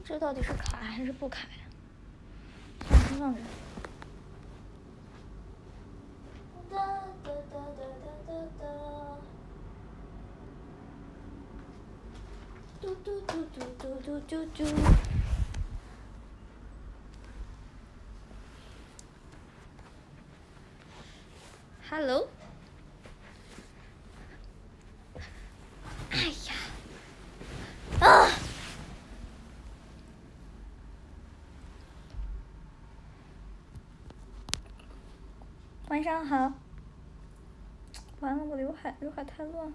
这到底是卡还是不卡呀？先放着。哒哒哒哒哒哒哒。嘟嘟嘟嘟嘟嘟嘟嘟。Hello。哎呀！啊！晚上好。完了，我刘海太乱。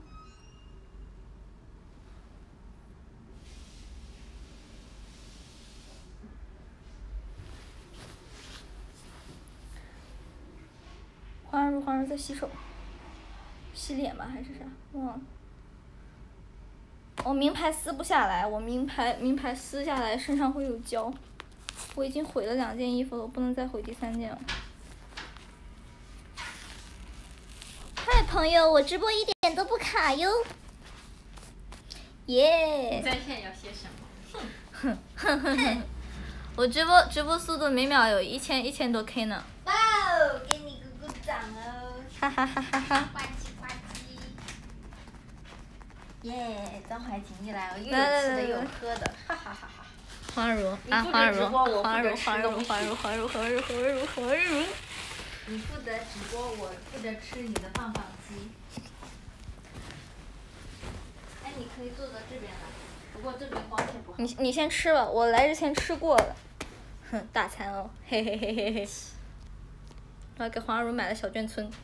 黄如在洗手，洗脸吧还是啥？忘了。我名牌撕不下来，我名牌撕下来身上会有胶。我已经毁了2件衣服了，我不能再毁第3件了。嗨，朋友，我直播一点都不卡哟。耶！ 你在线要写什么？ 哼哼哼哼！我直播速度每秒有1000多 K 呢。 哇哦，给你鼓掌哦！ 哈哈哈哈哈！ 呱唧呱唧。耶，张怀瑾一来，又有来吃的又有喝的，哈哈哈哈。 黄如啊，黄如。 你负责直播，我负责吃你的棒棒鸡。哎，你可以坐到这边来，不过这边光线不好。 你先吃吧，我来之前吃过了。哼，大餐哦，嘿嘿嘿嘿嘿。我还给黄如买了小卷村，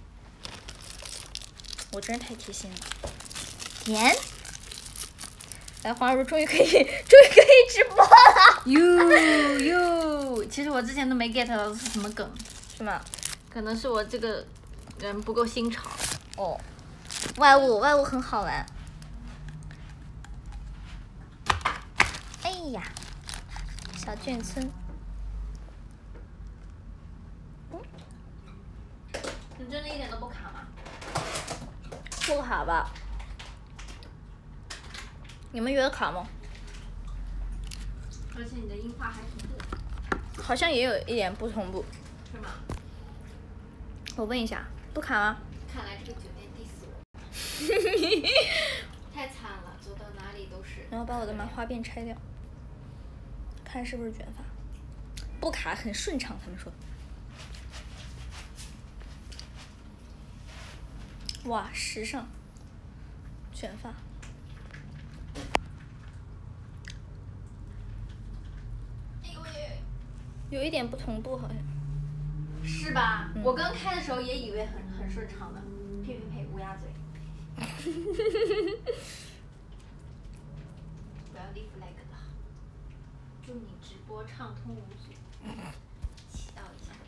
我真是太贴心了。甜。来，黄如终于可以直播了。 哟，其实我之前都没 get 到是什么梗， 是吗？ 可能是我这个人不够新潮。 哦，外物很好玩。哎呀，小卷村。 你真的一点都不卡吗？ 不卡吧？你们觉得卡吗？ 而且你的音画还同步。 好像也有一点不同步。 是吗？ 我问一下，不卡吗？ 看来这个酒店 diss 我。太惨了，走到哪里都是。 然后把我的麻花辫拆掉，看是不是卷发。不卡，很顺畅，他们说。哇，时尚。卷发。有一点不同步，好像。 是吧？我刚开的时候也以为很顺畅的，呸，乌鸦嘴。不要立 flag 了。祝你直播畅通无阻。祈祷一下。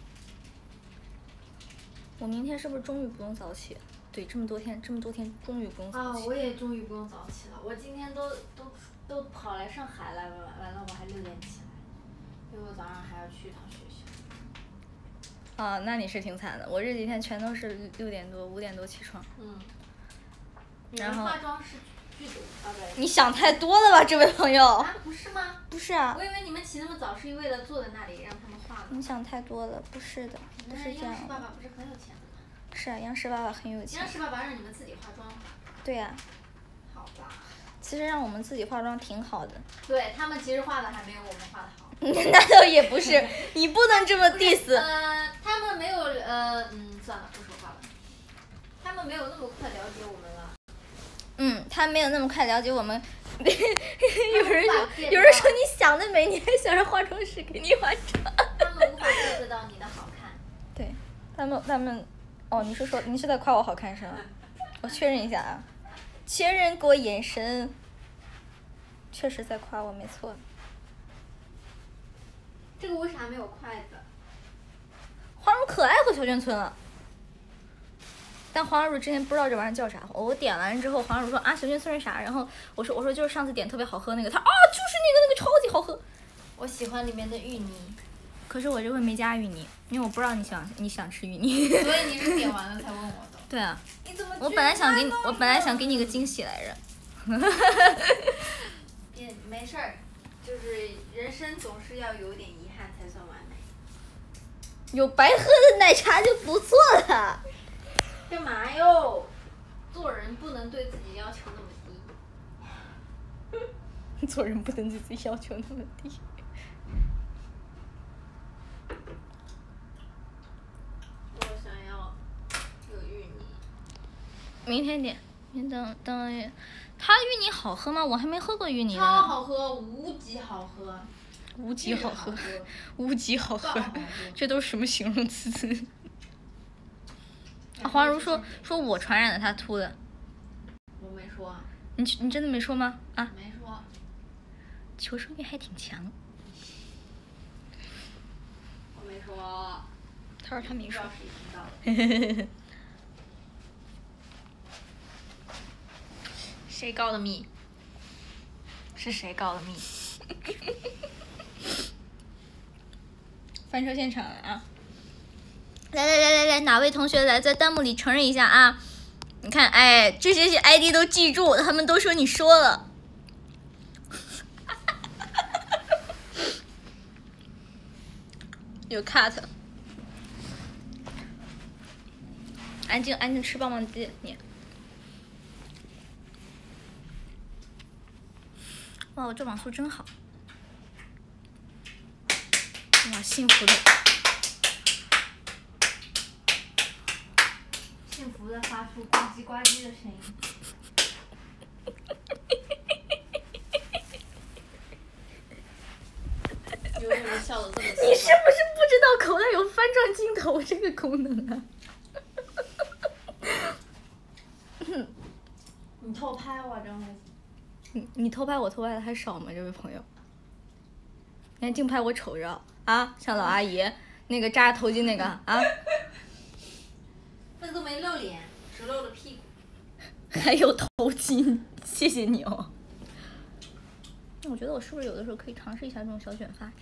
我明天是不是终于不用早起？对，这么多天终于不用早起。 我也终于不用早起了。我今天都跑来上海来了，完了我还6点起来，因为我早上还要去一趟学校。 啊，那你是挺惨的。我这几天全都是6点多、5点多起床。然后。 化妆是剧组对。 你想太多了吧，这位朋友。 啊，不是吗？ 不是啊。 我以为你们起那么早是为了坐在那里让他们化呢。 你想太多了，不是的，不是这样。 央视爸爸不是很有钱的吗？ 是啊，央视爸爸很有钱。 央视爸爸让你们自己化妆。 对呀。 好吧。 其实让我们自己化妆挺好的。 对他们其实画的还没有我们画的好。 那倒也不是，你不能这么 diss。 他们没有算了，不说话了。他们没有那么快了解我们了。 他没有那么快了解我们。有人说你想得美，你还想让化妆师给你化妆。 他们无法 get 到你的好看。 对，他们，哦，你是在夸我好看是吗？我确认一下啊，确认过眼神。确实在夸我，没错。 这个为啥没有筷子？ 黄如可爱喝小卷村了。但黄如之前不知道这玩意儿叫啥，我点完之后，黄如说啊小卷村是啥？然后我说就是上次点特别好喝那个，他啊就是那个超级好喝。 我喜欢里面的芋泥。 可是我这回没加芋泥，因为我不知道你想吃芋泥。 所以你是点完了才问我的。 对啊。 你怎么？ 我本来想给你个惊喜来着。 没事儿， 就是人生总是要有点遗憾才算完美。 有白喝的奶茶就不错了。 干嘛哟？做人不能对自己要求那么低。 做人不能对自己要求那么低。 我想要有芋泥。 明天点，你等。它芋泥好喝吗？我还没喝过芋泥呢。 超好喝，无极好喝。 无极好喝，无极好喝， 好喝这都是什么形容词？黄如说我传染了他秃的。 我没说。 你真的没说吗？啊？ 没说。 求生欲还挺强。 我没说。 他说他没说。谁告的密？是谁告的密？翻车现场了啊！来，哪位同学来在弹幕里承认一下啊？你看，哎，这些 ID 都记住，他们都说你说了。有 cut。安静吃棒棒鸡，你。哇，我这网速真好。哇，幸福的发出呱唧呱唧的声音。有什么笑的这么？ 你是不是不知道口袋有翻转镜头这个功能啊？ 你偷拍我张伟。 你偷拍我偷拍的还少吗？这位朋友，你还净拍我丑照啊？像老阿姨那个扎头巾那个啊？ 那都没露脸，只露了屁股。 还有头巾，谢谢你哦。我觉得我是不是有的时候可以尝试一下这种小卷发？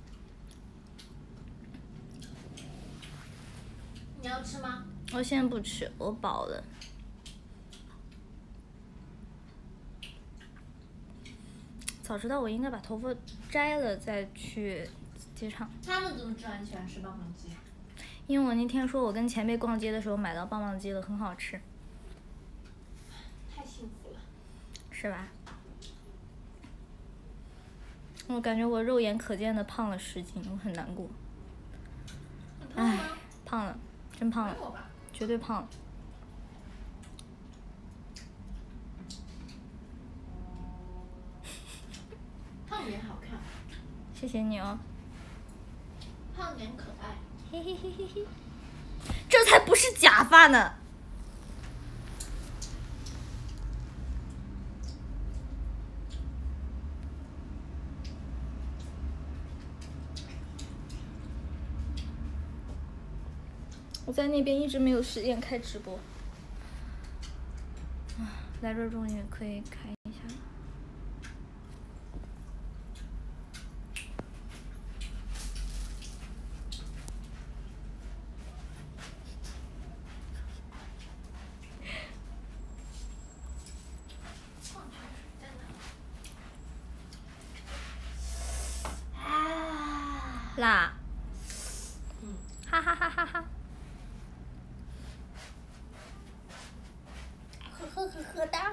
你要吃吗？ 我现在不吃，我饱了。早知道我应该把头发摘了再去机场。 他们怎么知道你喜欢吃棒棒鸡？ 因为我那天说我跟前辈逛街的时候买到棒棒鸡了，很好吃。 太幸福了。 是吧？我感觉我肉眼可见的胖了10斤，我很难过。唉，胖了，真胖了，绝对胖了。 胖点好看。 谢谢你哦。 胖点可爱。 嘿嘿嘿嘿嘿，这才不是假发呢。我在那边一直没有时间开直播，来这儿终于可以开一下。辣。哈哈哈哈哈。呵哒。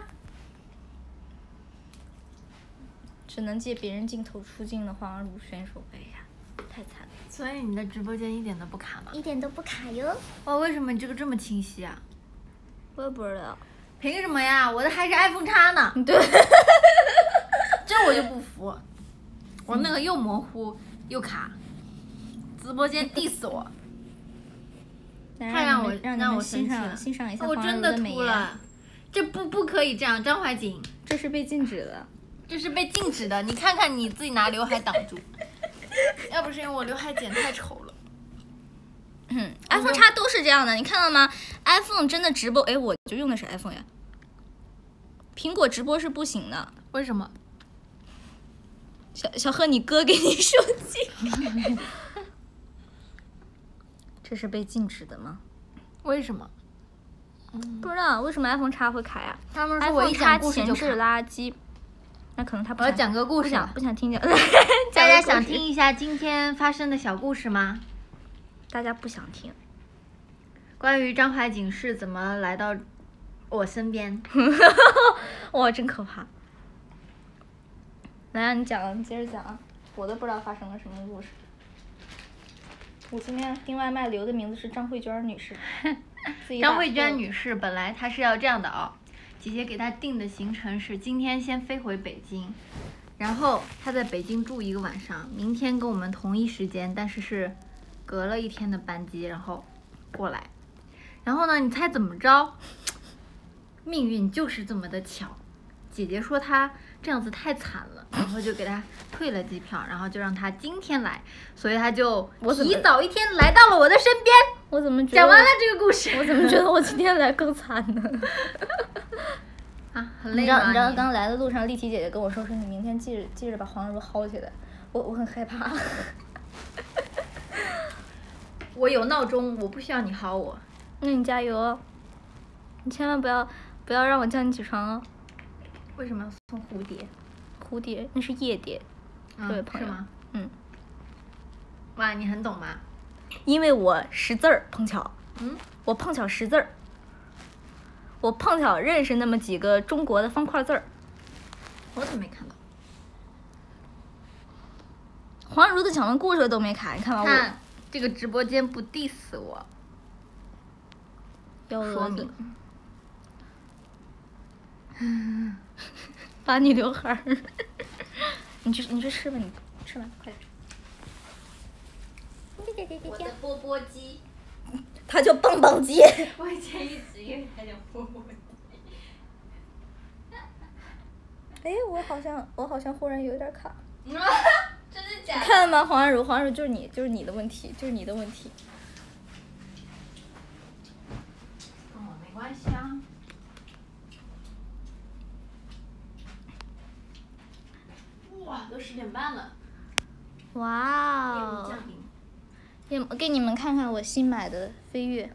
只能借别人镜头出镜的黄如选手，哎呀，太惨了。 所以你的直播间一点都不卡吗？ 一点都不卡哟。 哇，为什么你这个这么清晰啊？ 我也不知道。 凭什么呀？我的还是 iPhone X 呢。 对。 这我就不服。我那个又模糊又卡，直播间 diss 我。太让我欣赏一下我真的美秃了，这不可以这样，张怀瑾， 这是被禁止的， 这是被禁止的。你看看你自己拿刘海挡住，要不是因为我刘海剪太丑了。 iPhone X 都是这样的，你看到吗 ？iPhone 真的直播，哎，我就用的是 iPhone 呀。苹果直播是不行的， 为什么？ 小贺，你哥给你手机。这是被禁止的吗？ 为什么？ 不知道为什么 iPhone X 会卡呀？ 他们说我一讲故事就卡。 前置垃圾。 那可能他不我要讲个故事， 不想听讲。 大家想听一下今天发生的小故事吗？ 大家不想听。 关于张怀瑾是怎么来到我身边？ 哇，真可怕！来啊，你讲，你接着讲啊，我都不知道发生了什么故事。我今天订外卖留的名字是张慧娟女士。 张慧娟女士本来她是要这样的啊，姐姐给她定的行程是今天先飞回北京，然后她在北京住1个晚上，明天跟我们同一时间，但是是隔了1天的班机，然后过来。然后呢，你猜怎么着？命运就是这么的巧，姐姐说她这样子太惨了，然后就给她退了机票，然后就让她今天来，所以她就提早1天来到了我的身边。 我怎么觉得讲完了这个故事？ 我怎么觉得我今天来更惨呢？ 啊，很累吗？ 你知道刚来的路上，丽缇姐姐跟我说你明天记着把黄如薅起来，我很害怕。 我有闹钟，我不需要你薅我。 那你加油哦！你千万不要让我叫你起床哦。 为什么要送蝴蝶？ 蝴蝶那是夜蝶，这位朋友。 是吗？ 嗯。 哇，你很懂吗？ 因为我识字儿，碰巧。我碰巧识字儿。我碰巧认识那么几个中国的方块字儿。 我怎么没看到？ 黄如的讲完故事都没卡，你看吧。 看这个直播间不 diss 我。 说明。把你刘海儿。你去吃吧，你吃吧，快点。 我的钵钵鸡。 它叫棒棒鸡。 我以前一直以为它叫钵钵鸡。 哎，我好像忽然有点卡。 真的假的？ 看了吗？黄如就是你的问题，跟我没关系啊。哇，都10点半了。 哇哦！给你们看看我新买的飞跃。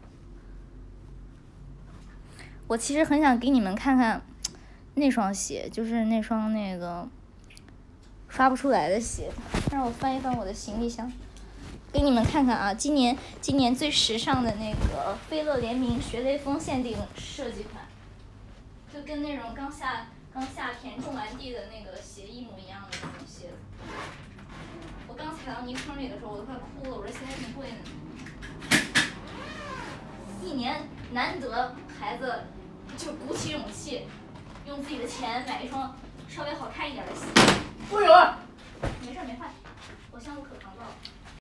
我其实很想给你们看看那双鞋，就是那双那个刷不出来的鞋。让我翻一翻我的行李箱，给你们看看啊！今年最时尚的那个飞乐联名学雷锋限定设计款，就跟那种刚下田种完地的那个鞋一模一样的那种鞋子。我刚踩到泥坑里的时候，我都快哭了。我说鞋还挺贵呢。1年难得孩子就鼓起勇气，用自己的钱买一双稍微好看一点的鞋。 不有啊！ 没事没坏，我项目可抗造了。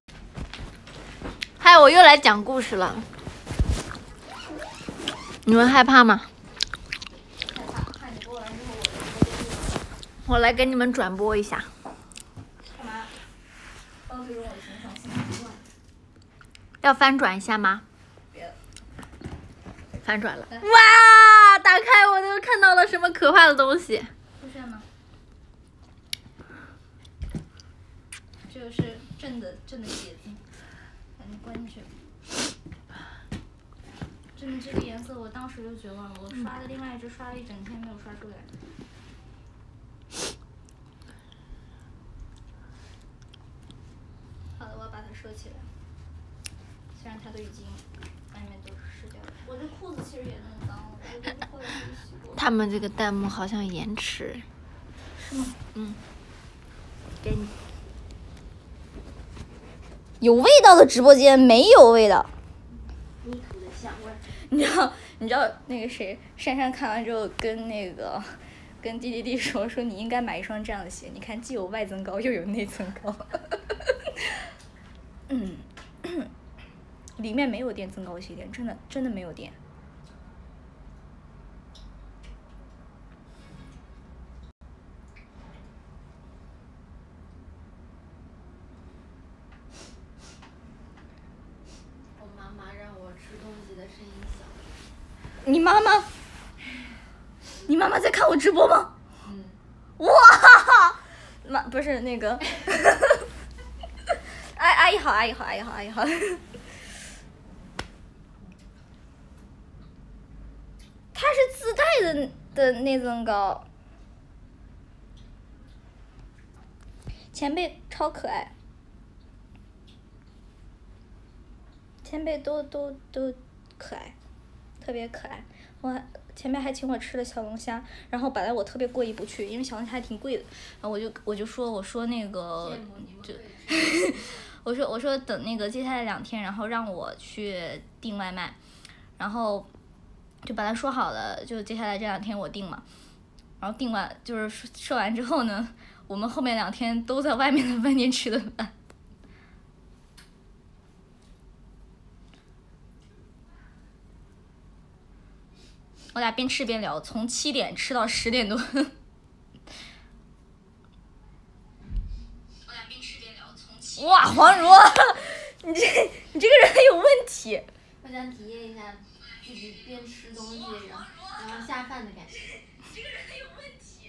嗨，我又来讲故事了。你们害怕吗？ 害怕，怕你播完之后我来给你们转播一下。 干嘛？帮助我形成新习惯。 要翻转一下吗？ 别了。 翻转了。哇！打开我都看到了什么可怕的东西。 出现吗？这个是正的鞋子，赶紧关进去。真的这个颜色，我当时就绝望了。我刷的另外一只刷了一整天没有刷出来。好的，我要把它收起来。虽然它都已经外面都湿掉了，我这裤子其实也弄脏了，我都后来没洗过。 他们这个弹幕好像延迟。 是吗？ 给你。 有味道的直播间没有味道。 泥土的香味。 你知道那个谁珊珊看完之后跟弟弟说你应该买一双这样的鞋，你看既有外增高又有内增高。里面没有垫增高鞋垫，真的没有垫。 我妈妈让我吃东西的声音小。 你妈妈在看我直播吗？哇！不是那个。阿姨好。它是自带的内增高。 前辈超可爱，前辈都可爱，特别可爱。前辈还请我吃了小龙虾，然后本来我特别过意不去，因为小龙虾还挺贵的，然后我就说那个就我说等那个接下来2天，然后让我去订外卖，然后就本来说好了，就接下来这2天我订嘛，然后订完就是说完之后呢，我们后面2天都在外面的饭店吃的饭。我俩边吃边聊，从7点吃到10点多。我俩边吃边聊，从哇，黄如，你这个人有问题。 我想体验一下自己边吃东西然后下饭的感觉。 这个人有问题。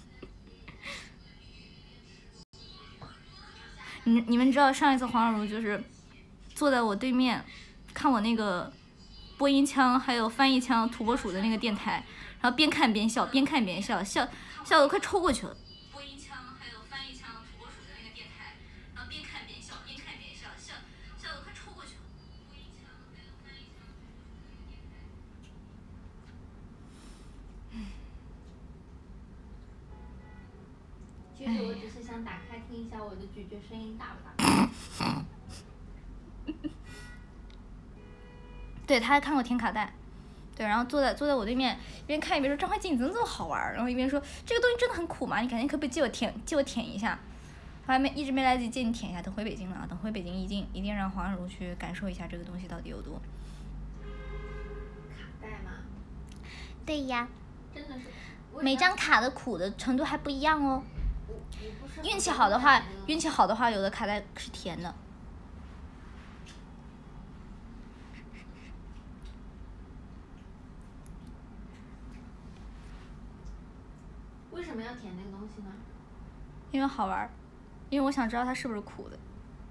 你们知道上一次黄如就是坐在我对面，看我那个播音腔还有翻译腔土拨鼠的那个电台，然后边看边笑，边看边笑，笑得快抽过去了。播音腔还有翻译腔土拨鼠的那个电台，然后边看边笑，边看边笑，笑得快抽过去了。播音腔还有翻译腔土拨鼠的那个电台。 其实我只是想打开听一下我的咀嚼声音大不大。 对，他还看过甜卡带，对，然后坐在我对面，一边看一边说：“张怀瑾，你怎么这么好玩？”然后一边说：“这个东西真的很苦嘛，你赶紧可不可以借我舔一下？”他一直没来得及借你舔一下，等回北京了，等回北京一定让黄如去感受一下这个东西到底有多。 卡带吗？ 对呀。 真的是。 每张卡的苦的程度还不一样哦。运气好的话，有的卡带是甜的。 为什么要舔那个东西呢？ 因为好玩，因为我想知道它是不是苦的。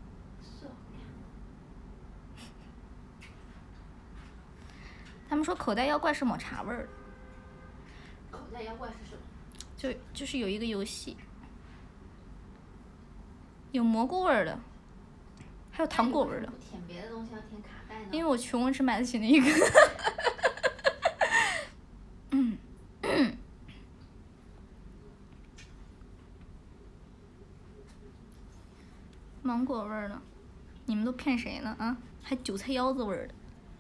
他们说口袋妖怪是抹茶味儿的。 口袋妖怪是什么？ 就是有一个游戏，有蘑菇味儿的，还有糖果味儿的。 不舔别的东西要舔卡带呢？ 因为我穷，我只买得起那一个。芒果味儿的，你们都骗谁呢啊？还韭菜腰子味儿的。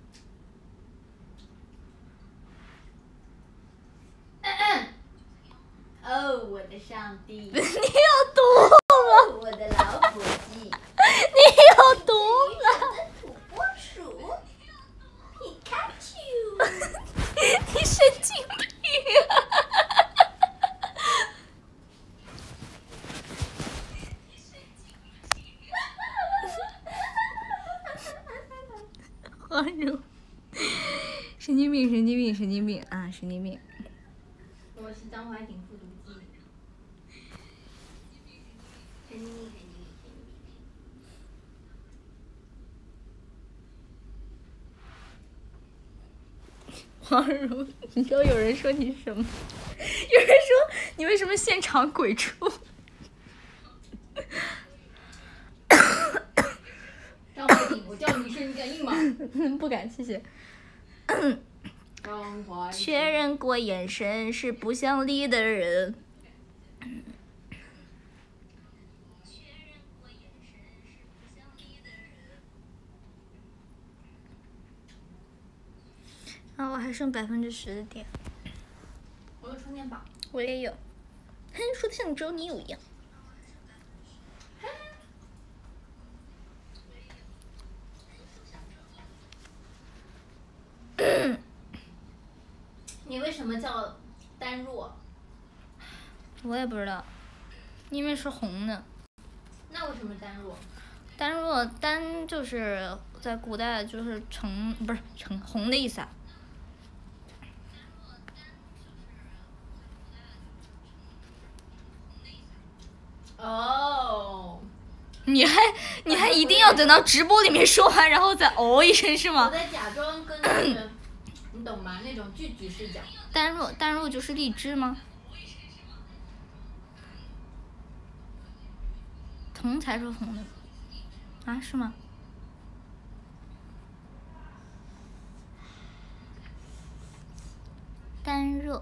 哦，我的上帝！ 你有毒吗？ 我的老伙计！ 你有毒吗？ 土拨鼠，皮卡丘！ 你神经病啊！黄如，神经病，神经病，神经病啊，神经病！ 我是张怀瑾复读机。神经病，神经病，神经病。 黄如，你知道有人说你什么？有人说你为什么现场鬼畜？ 张怀瑾，我叫你一声，你敢应吗？ 不敢，谢谢。 张怀瑾。 确认过眼神是不想理的人。啊，我还剩10%的电。 我有充电宝。 我也有。哼，说的像只有你有一样。 你为什么叫丹若？ 我也不知道，因为是红的。 那为什么丹若？ 丹就是在古代就是不是红的意思啊。 哦。 你还一定要等到直播里面说完，然后再哦一声是吗？ 我在假装跟那个，你懂吗？那种聚集视角。 丹若就是荔枝吗？ 铜才是红的。啊，是吗？丹热。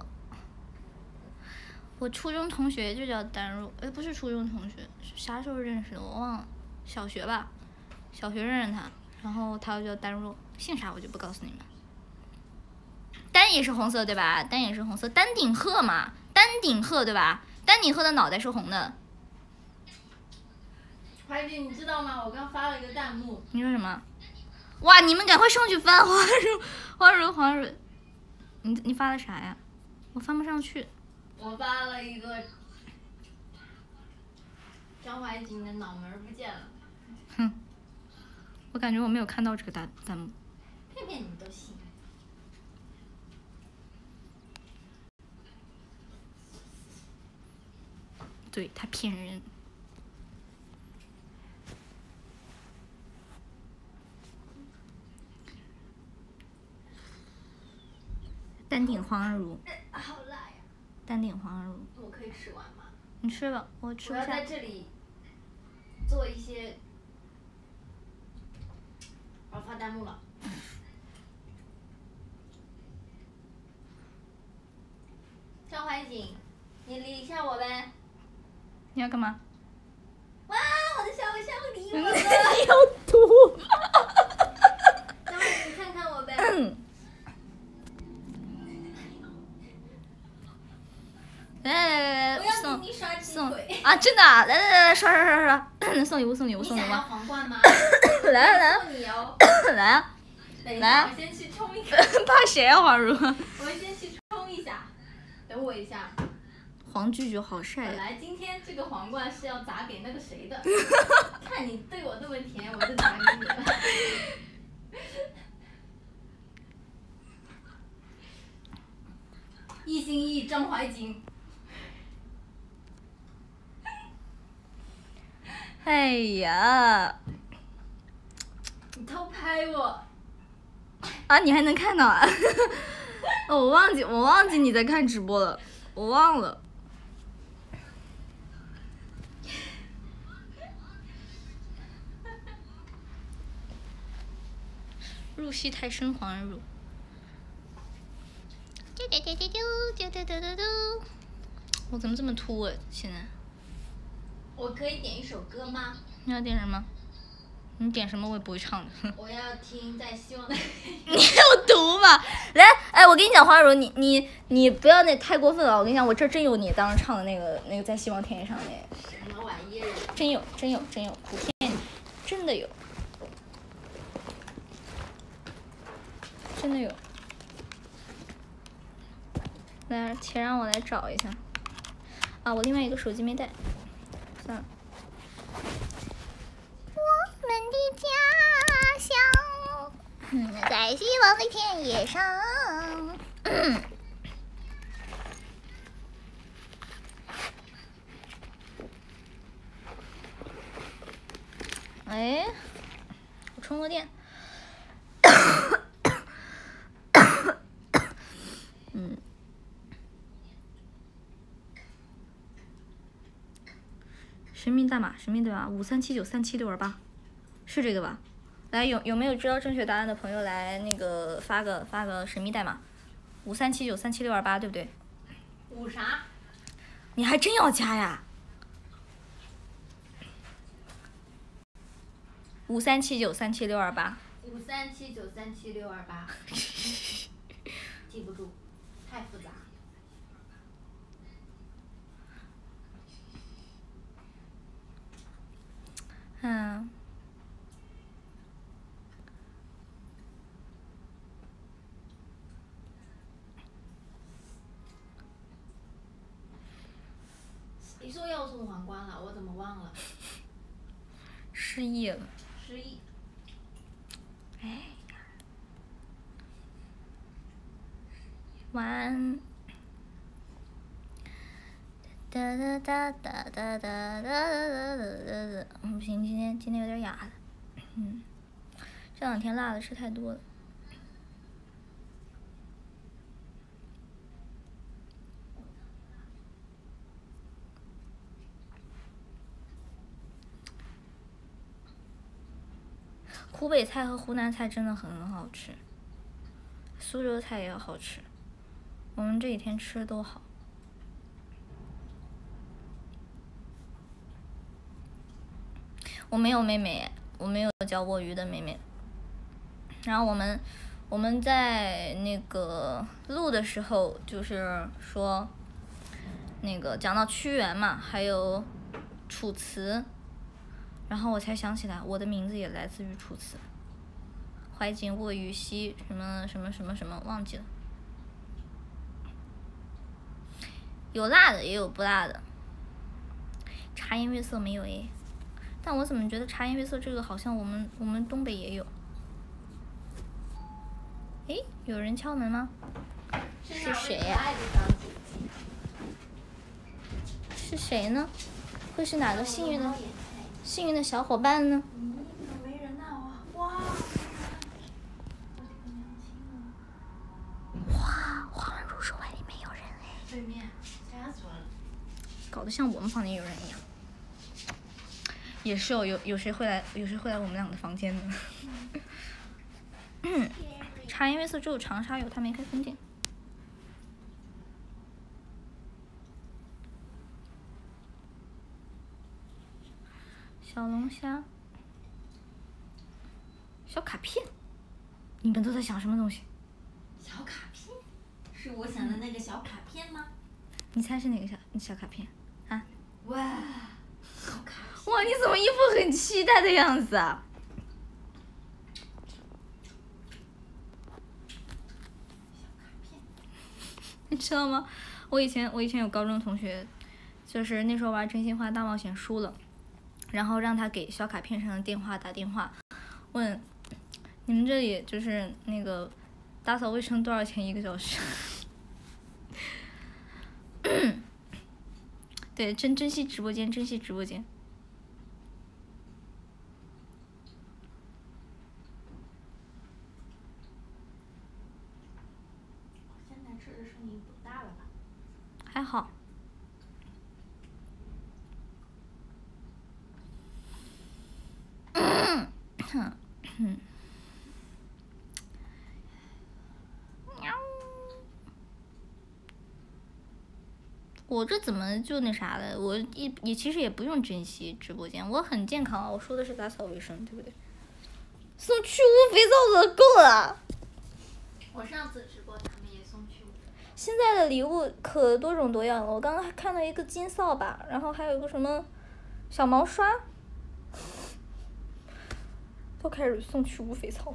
我初中同学就叫丹若，哎，不是初中同学，是啥时候认识的？我忘了，小学吧，小学认识他，然后他就叫丹若，姓啥我就不告诉你们。丹也是红色对吧？丹也是红色，丹顶鹤嘛，丹顶鹤对吧？丹顶鹤的脑袋是红的。 怀姐，你知道吗？我刚发了一个弹幕。 你说什么？哇，你们赶快上去翻黄蕊，你发的啥呀？我翻不上去。 我发了一个张怀瑾的脑门不见了。 哼，我感觉我没有看到这个弹幕。 骗骗你们都信。 对，他骗人。丹顶黄茹。 好辣呀！ 丹顶黄茹。 我可以吃完吗？ 你吃吧，我吃不下。 我要在这里做一些。我发弹幕了。张怀瑾，你理一下我呗。 你要干嘛？ 哇，我的小象理我了。 你要吐。 张怀瑾，看看我呗。 来， 我要给你刷送鬼啊！真的啊，来，刷，送礼物。 你想要皇冠吗？ 来， 送你哦。 来啊！ 等一下，我先去冲一个。 怕谁啊，黄茹？ 我先去冲一下，等我一下。 黄菊菊好晒呀！ 本来今天这个皇冠是要砸给那个谁的，看你对我这么甜，我就砸给你了。一心一意张怀瑾。 哎呀！ 你偷拍我。 啊，你还能看到啊？哦，我忘记你在看直播了，我忘了。入戏太深，黄入。我怎么这么秃啊？现在。 我可以点一首歌吗？ 你要点什么？你点什么我也不会唱的。 我要听在希望的。 你有毒吧？来，哎，我跟你讲，黄茹，你不要那太过分了。我跟你讲，我这真有你当时唱的那个在希望天上那个。 什么玩意儿？ 真有，不骗你，真的有，真的有。来，且让我来找一下。啊，我另外一个手机没带，算了。我们的家乡，在希望的田野上。哎，我充个电。神秘代码，神秘对吧？5379376228，是这个吧？来，有没有知道正确答案的朋友来那个发个神秘代码，5379376228，对不对？ 五啥？ 你还真要加呀？5379376228。 5379376228。记不住，太复杂。 嗯。 你说要送皇冠了，我怎么忘了？ 失忆了。 失忆。 哎呀。晚安。哒哒哒哒哒哒哒哒哒哒。不行，今天有点哑了。这两天辣的吃太多了。 湖北菜和湖南菜真的很好吃，苏州菜也好吃，我们这几天吃的都好。我没有妹妹，我没有教过鱼的妹妹。然后我们在那个录的时候，就是说，那个讲到屈原嘛，还有楚辞，然后我才想起来，我的名字也来自于楚辞。怀瑾卧于溪，什么什么什么什么，忘记了。有辣的，也有不辣的。茶颜悦色没有诶，但我怎么觉得茶颜悦色这个好像我们东北也有。诶，有人敲门吗？是谁呀？是谁呢？会是哪个幸运的小伙伴呢？ 没人呐！哇！ 哇，花儿入手外里没有人哎。 对面吓死我了。 搞得像我们房间有人一样。也是有谁会来我们俩的房间呢？茶颜悦色只有长沙有，它没开分店。小龙虾，小卡片，你们都在想什么东西？ 小卡片，是我想的那个小卡片吗？ 你猜是哪个小卡片？啊？ 哇，小卡片！ 哇，你怎么一副很期待的样子啊？你知道吗？我以前有高中同学，就是那时候玩真心话大冒险输了，然后让他给小卡片上的电话打电话，问你们这里就是那个打扫卫生多少钱1个小时？对，珍惜直播间，珍惜直播间。 现在这声音不大了吧？ 还好。我这怎么就那啥了？我也其实也不用珍惜直播间，我很健康啊。我说的是打扫卫生，对不对？送去污肥皂的够了。 我上次直播他们也送去污。 现在的礼物可多种多样了，我刚刚还看到一个金扫把，然后还有一个什么小毛刷，都开始送去污肥皂。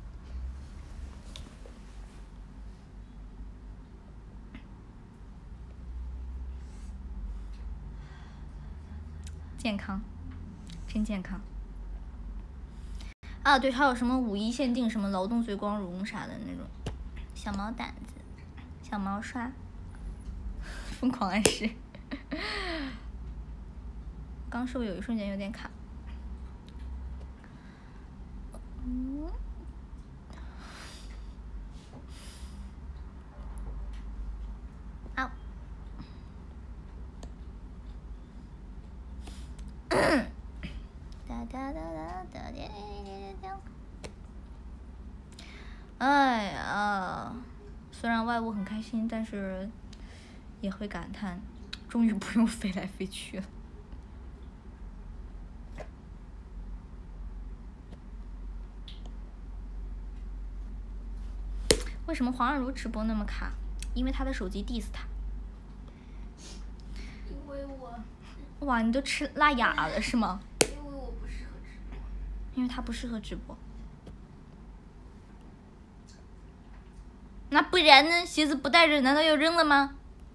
健康，真健康。啊，对，还有什么5·1限定什么劳动最光荣啥的那种，小毛掸子、小毛刷，疯狂暗示。刚是不是有一瞬间有点卡？啊。哎呀，虽然外务很开心，但是也会感叹，终于不用飞来飞去了。为什么黄二如直播那么卡？因为他的手机 diss 他。 因为我。 哇，你都吃辣哑了是吗？ 因为我不适合直播。 因为他不适合直播。那不然呢？鞋子不带着，难道要扔了吗？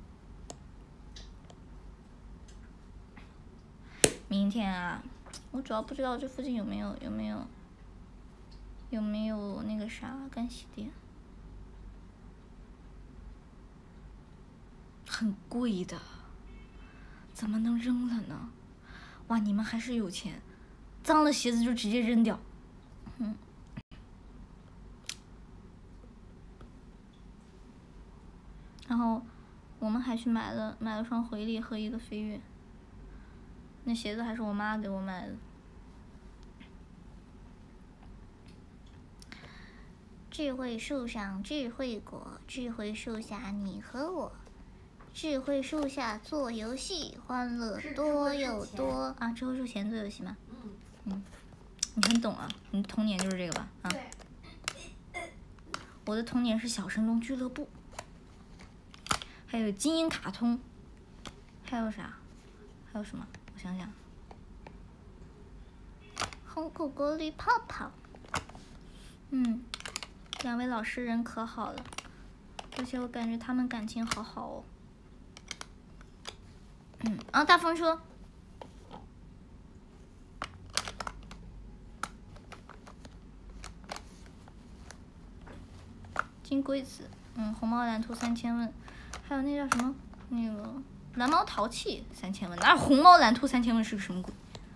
明天啊，我主要不知道这附近有没有那个啥干洗店。很贵的，怎么能扔了呢？哇，你们还是有钱，脏了鞋子就直接扔掉。然后我们还去买了双回力和一个飞跃。那鞋子还是我妈给我买的。 智慧树上智慧果，智慧树下你和我，智慧树下做游戏，欢乐多又多啊！智慧树前做游戏吗？嗯，你很懂啊，你的童年就是这个吧？啊， 对。 我的童年是小神龙俱乐部，还有精英卡通，还有啥？还有什么？我想想，红果果绿泡泡。两位老师人可好了，而且我感觉他们感情好好哦。大风说，金龟子，红猫蓝兔3000问，还有那叫什么那个蓝猫淘气3000问，那红猫蓝兔3000问是个什么鬼？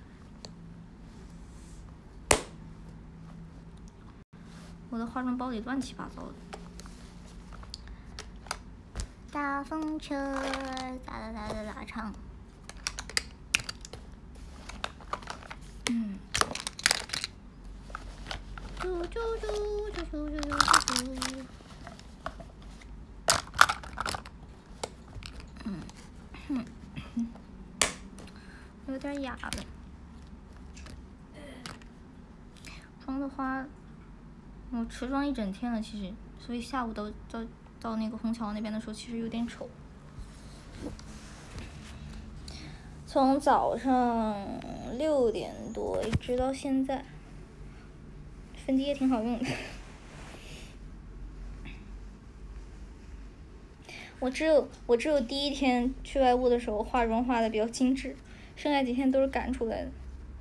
我的化妆包里乱七八糟的。大风车哒哒哒哒哒唱。啾啾啾啾啾啾啾啾。有点哑了。妆的话，我持妆一整天了，其实，所以下午到那个虹桥那边的时候，其实有点丑。从早上6点多一直到现在，粉底也挺好用的。我只有第一天去外务的时候化妆化的比较精致，剩下几天都是赶出来的。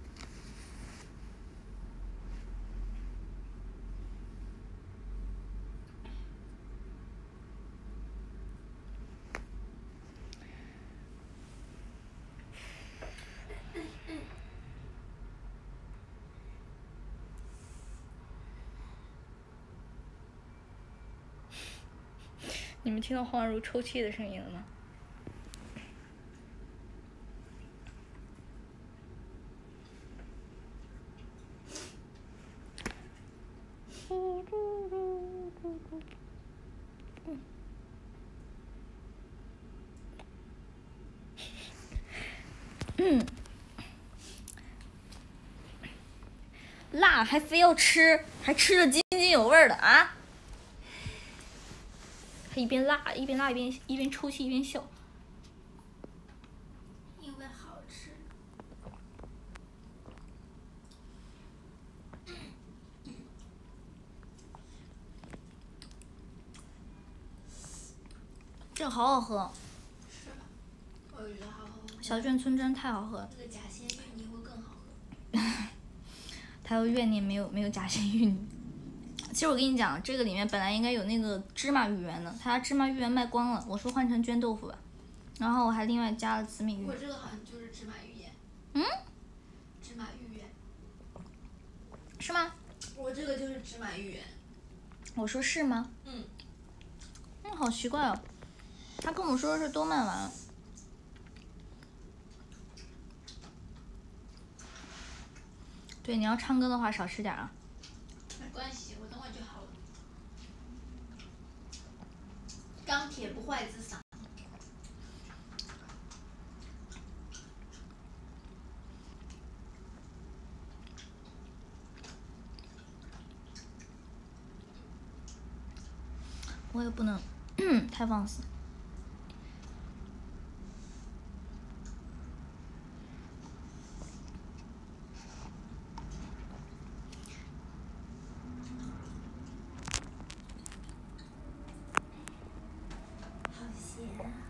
你们听到黄如抽泣的声音了吗？辣还非要吃，还吃的津津有味的啊！他一边辣一边抽泣一边笑。 因为好吃。 这个好好喝。 是，我也觉得好好喝。 小卷村真太好喝了。 这个夹心芋泥会更好喝。 他有怨念，没有夹心芋泥。其实我跟你讲，这个里面本来应该有那个芝麻芋圆的，他家芝麻芋圆卖光了，我说换成绢豆腐吧。然后我还另外加了紫米芋。 我这个好像就是芝麻芋圆。芝麻芋圆。 是吗？ 我这个就是芝麻芋圆。 我说是吗？好奇怪哦，他跟我说是都卖完了。对，你要唱歌的话少吃点啊。 没关系，我等会就好了。钢铁不坏之嗓。 我也不能太放肆。 好咸啊！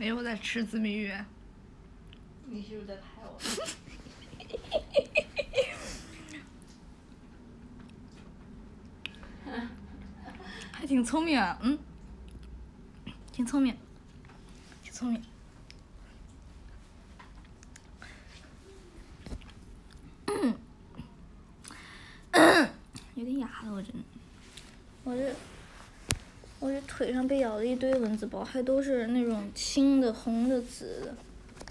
没有，我在吃紫米鱼。 你是不是在拍我？ 还挺聪明啊，嗯，挺聪明，挺聪明。有点哑了，我真的。我这腿上被咬了一堆蚊子包，还都是那种青的、红的、紫的。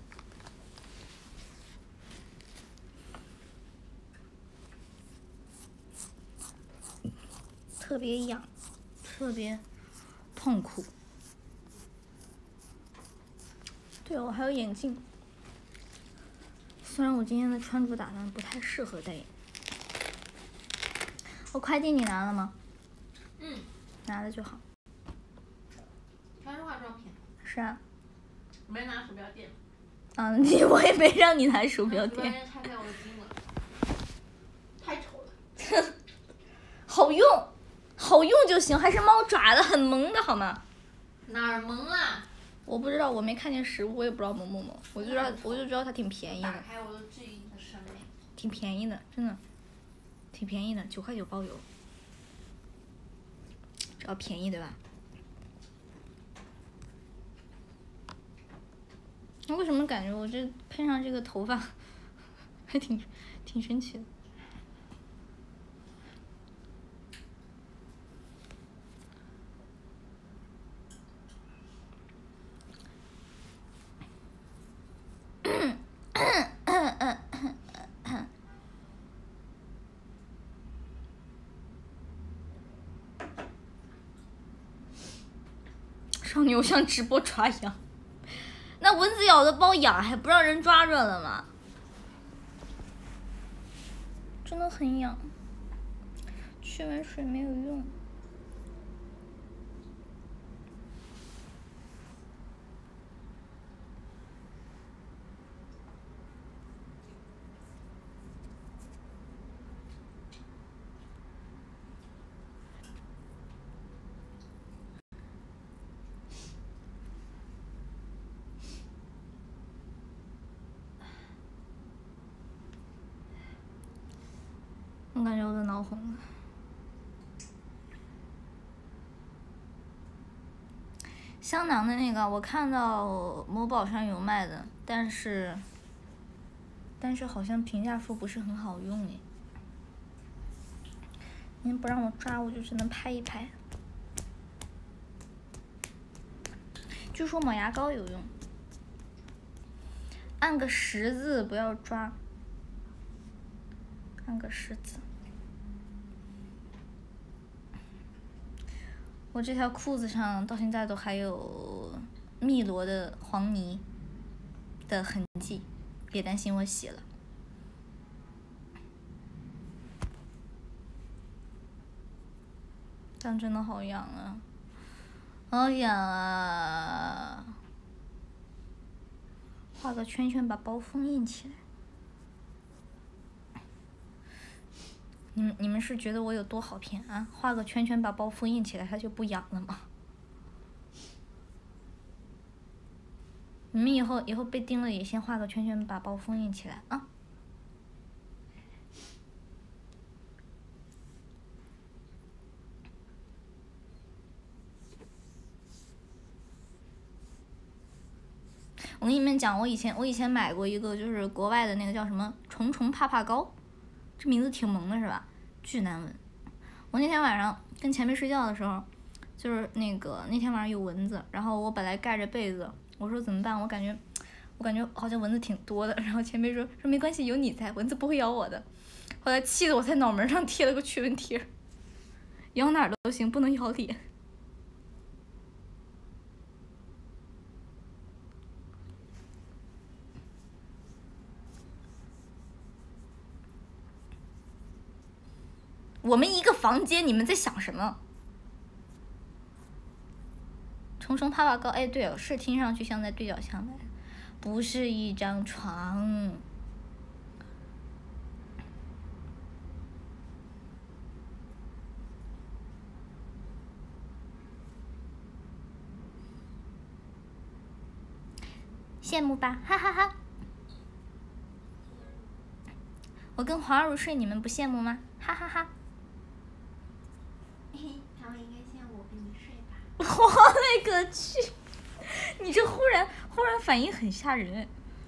特别痒，特别痛苦。对哦，我还有眼镜。虽然我今天的穿着打扮不太适合戴眼镜。我快递你拿了吗？ 嗯， 拿了就好。 全是化妆品。 是啊。 没拿鼠标垫。 我也没让你拿鼠标垫。 鼠标垫拆开我的筋了。太丑了。 好用，好用就行，还是猫爪的，很萌的好吗？ 哪儿萌啦？ 我不知道，我没看见实物，我也不知道萌不萌，我就知道它挺便宜的。 打开我都质疑你的审美。 挺便宜的，真的，挺便宜的，9块9包邮。只要便宜对吧？我为什么感觉我这配上这个头发，还挺神奇的？少女偶像直播抓痒，那蚊子咬的包痒还不让人抓着了吗？真的很痒，驱蚊水没有用。我感觉我的脑红了。香囊的那个我看到某宝上有卖的，但是好像评价说不是很好用哎。您不让我抓，我就只能拍一拍。据说抹牙膏有用，按个10字，不要抓，按个10字。我这条裤子上到现在都还有汨罗的黄泥的痕迹，别担心我洗了。但真的好痒啊，好痒啊！画个圈圈把包封印起来。你们是觉得我有多好骗啊？画个圈圈把包封印起来，它就不痒了吗？你们以后被叮了也先画个圈圈把包封印起来啊！我跟你们讲，我以前买过一个，就是国外的那个叫什么虫虫怕怕膏，这名字挺萌的是吧？巨难闻。我那天晚上跟前辈睡觉的时候，就是那天晚上有蚊子，然后我本来盖着被子，我说怎么办？我感觉好像蚊子挺多的，然后前辈说没关系，有你在，蚊子不会咬我的。后来气得我在脑门上贴了个驱蚊贴，咬哪儿都行，不能咬脸。我们一个房间，你们在想什么？虫虫怕怕膏，哎，对哦，是听上去像在对角巷买的，不是一张床。 羡慕吧，哈哈哈。我跟黄如睡，你们不羡慕吗？哈哈哈。 嘿嘿，他们应该羡慕我跟你睡吧。 我勒个去！你这忽然反应很吓人。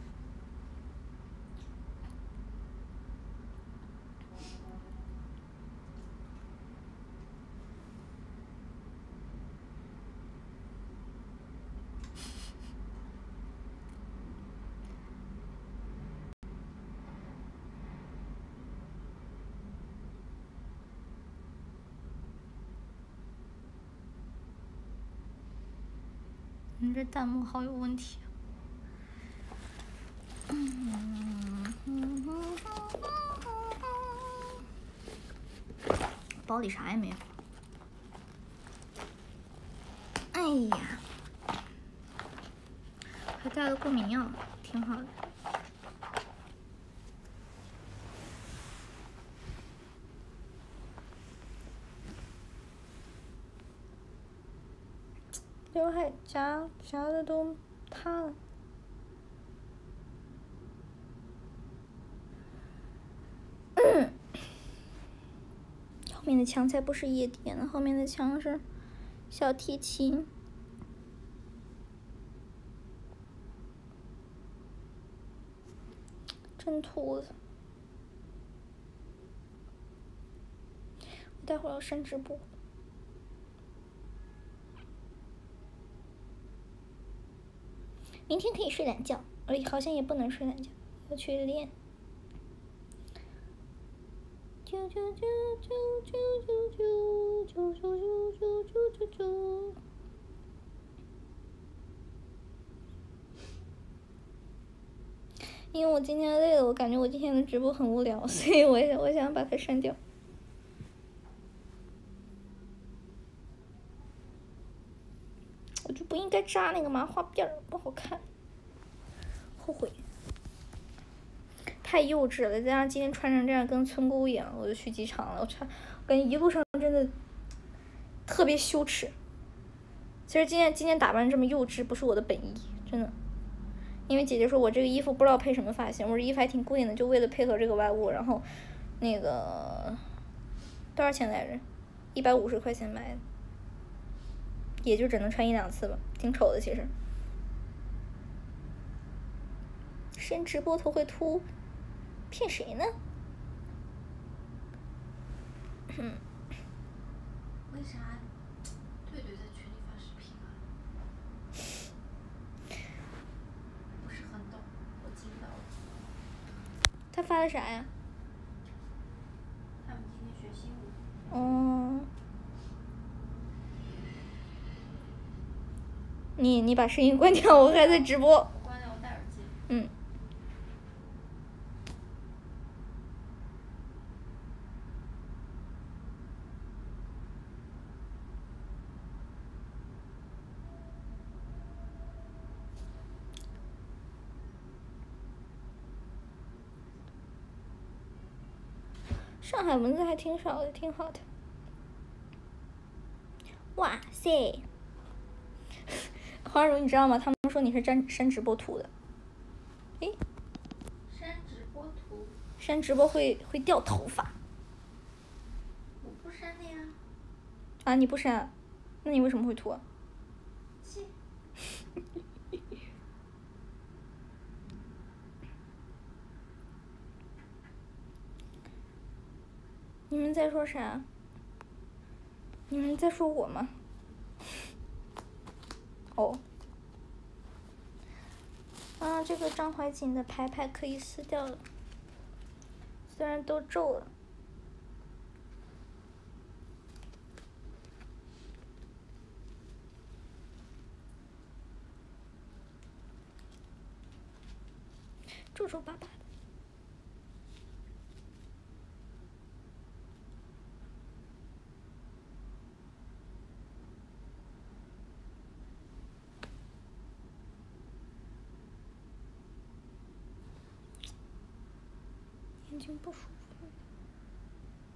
你这弹幕好有问题。包里啥也没有。哎呀，还带了过敏药，挺好的。刘海夹的都塌了。后面的墙才不是夜店呢，后面的墙是小提琴。真秃子。我待会儿要上直播。明天可以睡懒觉，好像也不能睡懒觉，要去练。啾啾啾啾啾啾啾啾啾啾啾啾。因为我今天累了，我感觉我今天的直播很无聊，所以我想把它删掉。我就不应该扎那个麻花辫儿，不好看，后悔。太幼稚了，再加上今天穿成这样跟村姑一样，我就去机场了。我感觉一路上真的特别羞耻。其实今天打扮这么幼稚不是我的本意，真的。因为姐姐说我这个衣服不知道配什么发型，我这衣服还挺贵的，就为了配合这个外物，然后那个多少钱来着？150块钱买的，也就只能穿1-2次吧，挺丑的其实。伸直播头会秃。骗谁呢？ 为啥队队在群里发视频啊？不是很懂，我惊到了。 他发的啥呀？ 他们今天学新舞。 哦。你把声音关掉，我还在直播。 我关掉，我戴耳机。 嗯。上海蚊子还挺少的，挺好的。哇塞！花荣，你知道吗？他们说你是删直播图的。诶。 删直播图。 删直播会掉头发。 我不删的呀。 啊，你不删？那你为什么会秃？ 切。 你们在说啥？你们在说我吗？哦。啊，这个张怀瑾的牌牌可以撕掉了，虽然都皱了。皱皱巴巴的。眼睛不舒服。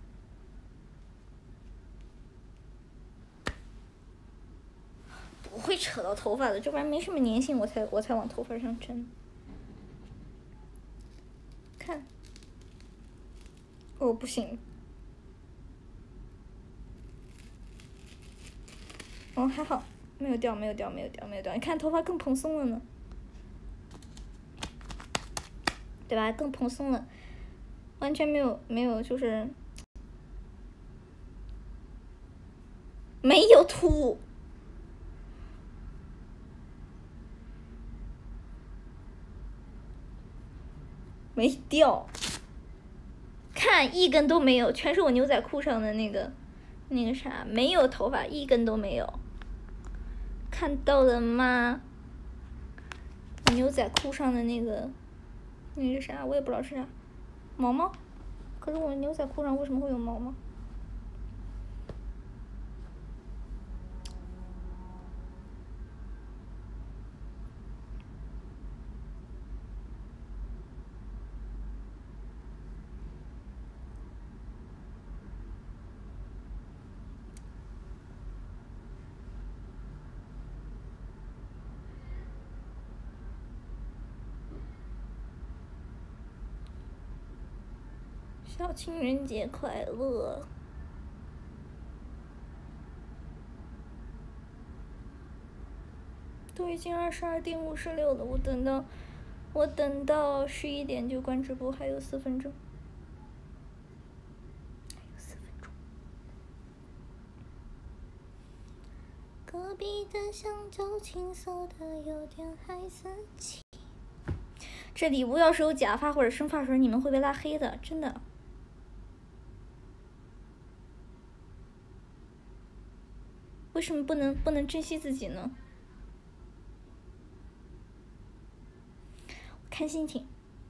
不会易扯到头发的，这玩意没什么粘性，我才往头发上粘。看，哦不行，哦还好，没有掉，你看头发更蓬松了呢，对吧？更蓬松了，完全没有就是没有秃。没掉，看一根都没有，全是我牛仔裤上的那个啥，没有头发，一根都没有，看到了吗？我牛仔裤上的那个啥，我也不知道是啥，毛毛，可是我牛仔裤上为什么会有毛毛？小情人节快乐！都已经22:56了，我等到11点就关直播，还有4分钟。隔壁的香蕉青涩的有点孩子气。这礼物要是有假发或者生发水，你们会被拉黑的，真的。为什么不能珍惜自己呢？看心情。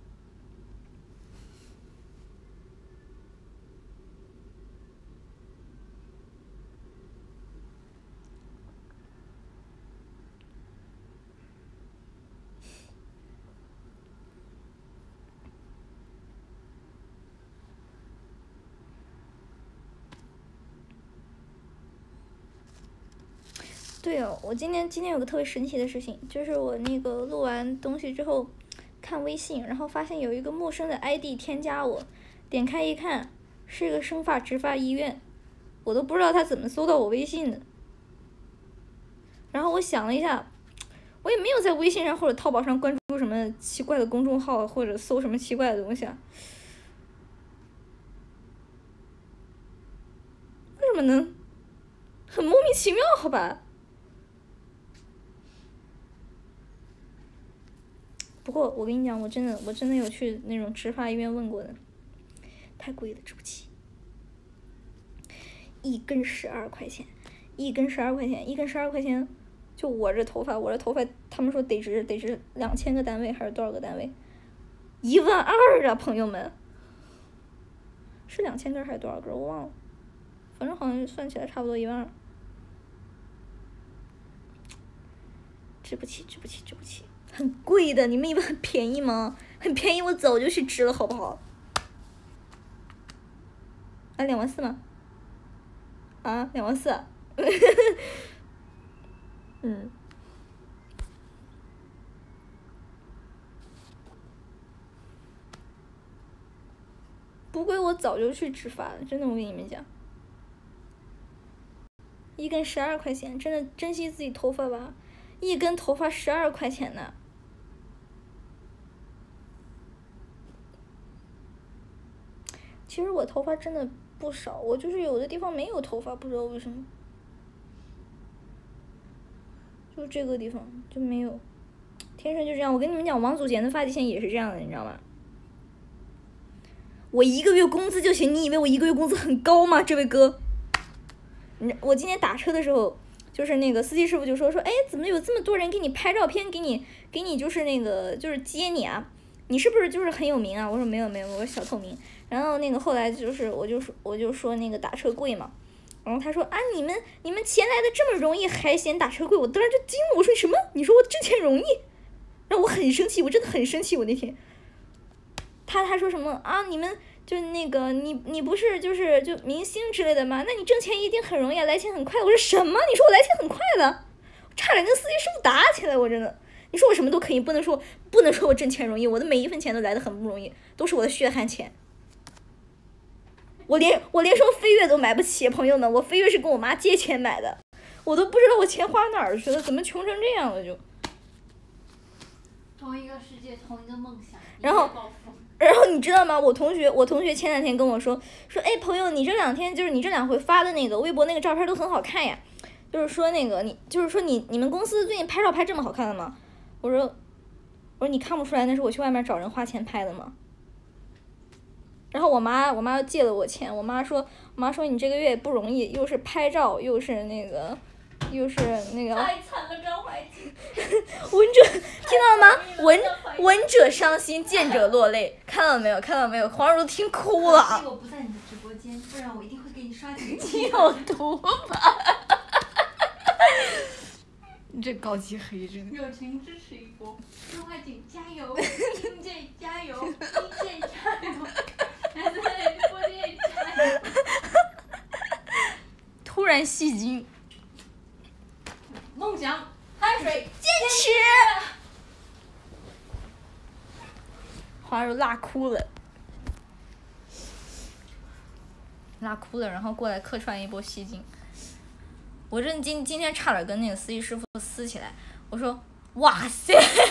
对哦，我今天有个特别神奇的事情，就是我那个录完东西之后，看微信，然后发现有一个陌生的 ID 添加我，点开一看，是个生发植发医院，我都不知道他怎么搜到我微信的。然后我想了一下，我也没有在微信上或者淘宝上关注什么奇怪的公众号，或者搜什么奇怪的东西啊。为什么呢？很莫名其妙，好吧。不过我跟你讲，我真的有去那种植发医院问过的，太贵了，吃不起。一根12块钱，一根12块钱，就我这头发，他们说得值2000个单位还是多少个单位？12000啊，朋友们，是2000根还是多少根？我忘了，反正好像算起来差不多12000。吃不起。很贵的，你们以为很便宜吗？很便宜，我早就去植了，好不好？啊，24000吗？啊，24000。嗯。不贵，我早就去植发了，真的，我跟你们讲。一根12块钱，真的珍惜自己头发吧，一根头发12块钱呢。其实我头发真的不少，我就是有的地方没有头发，不知道为什么，就这个地方就没有，天生就这样。我跟你们讲，王祖贤的发际线也是这样的，你知道吗？我1个月工资就行，你以为我1个月工资很高吗？这位哥，我今天打车的时候，就是那个司机师傅就说，哎，怎么有这么多人给你拍照片，给你就是那个就是接你啊？你是不是就是很有名啊？我说没有，我是小透明。然后那个后来就是我就说那个打车贵嘛，然后他说啊你们钱来的这么容易还嫌打车贵，我当时就惊了，我说什么？你说我挣钱容易？然后我很生气，我真的很生气，我那天。他说什么啊？你们就那个你不是就明星之类的吗？那你挣钱一定很容易啊，来钱很快的。我说什么？你说我来钱很快的？ 差点跟司机师傅打起来，我真的。你说我什么都可以，不能说我挣钱容易，我的每一分钱都来得很不容易，都是我的血汗钱。我连双飞跃都买不起，朋友们，我飞跃是跟我妈借钱买的，我都不知道我钱花哪儿去了，怎么穷成这样了就。 同一个世界，同一个梦想。 然后你知道吗？我同学前两天跟我说，哎，朋友，你这两回发的那个微博那个照片都很好看呀，就是说你们公司最近拍照拍这么好看的吗？我说你看不出来那是我去外面找人花钱拍的吗？然后我妈又借了我钱，我妈说你这个月不容易，又是拍照又是那个。 太惨了，张怀瑾。 闻者听到了吗？闻者伤心，见者落泪，看到没有？黄蓉都听哭了。 可惜我不在你的直播间，不然我一定会给你刷几个你有毒吧？你这高级黑真的。 友情支持一波，张怀瑾加油，英 J 加油，EJ 加油，SJ 加油。 突然戏精。 梦想，汗水， 坚持。黄蓉辣哭了，然后过来客串一波戏精。我这今天差点跟那个司机师傅撕起来，我说哇塞，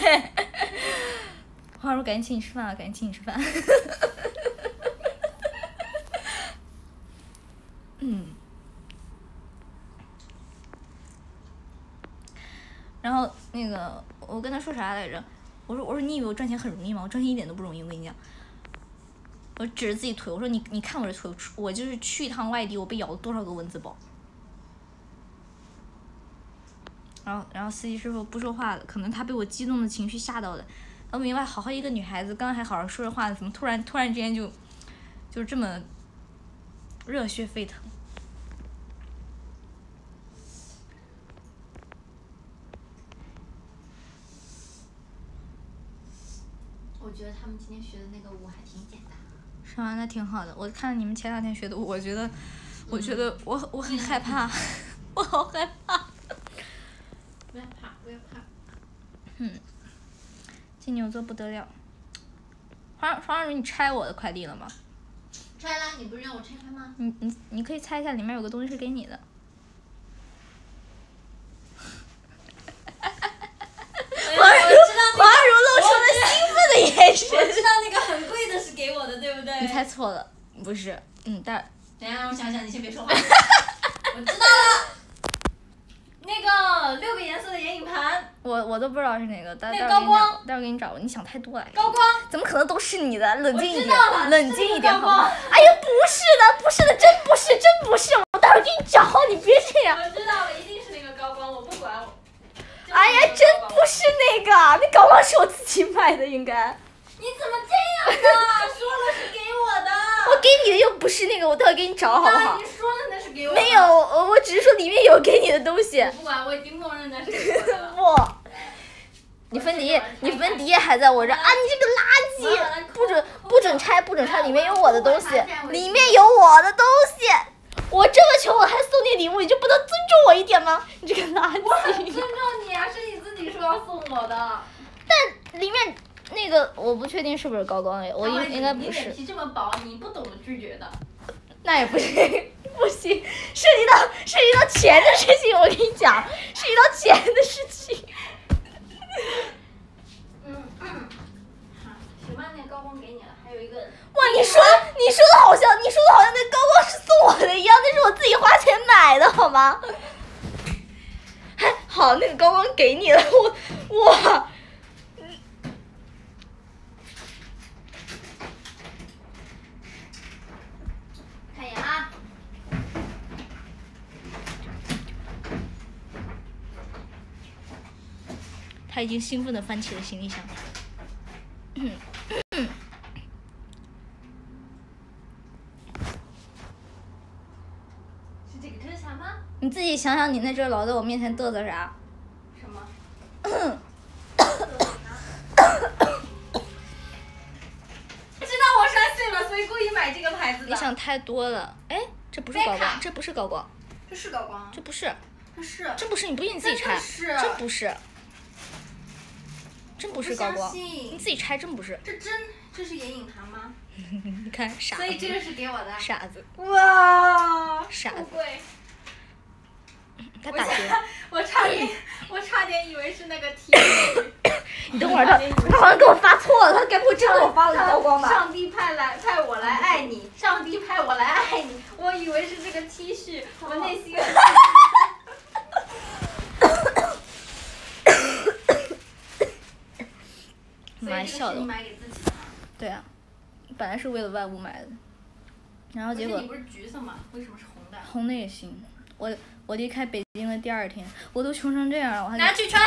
黄蓉赶紧请你吃饭啊，赶紧请你吃饭。然后那个我跟他说啥来着？我说你以为我赚钱很容易吗？我赚钱一点都不容易，我跟你讲。我指着自己腿，我说你看我这腿，我就是去一趟外地，我被咬了多少个蚊子包。然后司机师傅不说话了，可能他被我激动的情绪吓到了。我明白，好好一个女孩子，刚还好好说着话，怎么突然之间就这么热血沸腾？ 我觉得他们今天学的那个舞还挺简单的。 是吗？那挺好的。我看你们前两天学的舞，我觉得我很害怕，我好害怕。 不要怕。 金牛座不得了。黄蓉，你拆我的快递了吗？ 拆啦！你不是让我拆开吗？ 你可以猜一下，里面有个东西是给你的。 黄蓉露出了兴奋的眼神。 我知道那个很贵的是给我的，对不对？ 你猜错了，不是。 等下让我想想，你先别说话。我知道了，那个6个颜色的眼影盘。 我都不知道是哪个，待会儿给你找。你想太多了。 高光。 怎么可能都是你的？冷静一点， 冷静一点，好不好？哎呀，不是的，真不是。我待会儿给你找，你别这样。 我知道了，一定是那个高光，我不管。 哎呀，真不是那个，那高光是我自己买的，应该。 你怎么这样呢？说了是给我的。 我给你的又不是那个，我待会儿给你找，好不好？ 你说了那是给我的。 没有，我只是说里面有给你的东西。 我不管，我已经默认那是给我的了。 不。你粉底液还在我这啊！你这个垃圾，不准拆，里面有我的东西，我这么穷，我还送你礼物，你就不能尊重我一点吗？你这个垃圾！ 我很尊重你啊，是你自己说要送我的。 但里面那个我不确定是不是高光，我应该不是。 你脸皮这么薄，你不懂得拒绝的。 那也不行，不行，涉及到钱的事情，我跟你讲，涉及到钱的事情。 好，行吧，那个高光给你了，还有一个。 哇，你说的好像那高光是送我的一样，那是我自己花钱买的，好吗？好，那个高光给你了，哇。 看一眼啊。 他已经兴奋地翻起了行李箱。 是这个真相吗？ 你自己想想，你那阵老在我面前嘚瑟啥？ 什么？知道我摔碎了，所以故意买这个牌子的。 你想太多了。哎，这不是高光，这不是高光。 这是高光。 这不是。 它是。 真不是，你不信你自己拆。真不是。真不是高光，你自己拆真不是。 这是眼影盘吗？ 你看傻子。 所以这个是给我的。 傻子。 哇。 傻子。他打劫。我差点以为是那个 T。 你等会儿，他好像给我发错了，他该不会真给我发了高光吧？ 上帝派我来爱你，上帝派我来爱你，我以为是这个 T 恤，我内心。 蛮笑的。 你买给自己的。 对啊，本来是为了万物买的，然后结果。 你不是橘色吗？为什么是红的？ 红的也行。我离开北京的第2天，我都穷成这样了，我还拿去穿。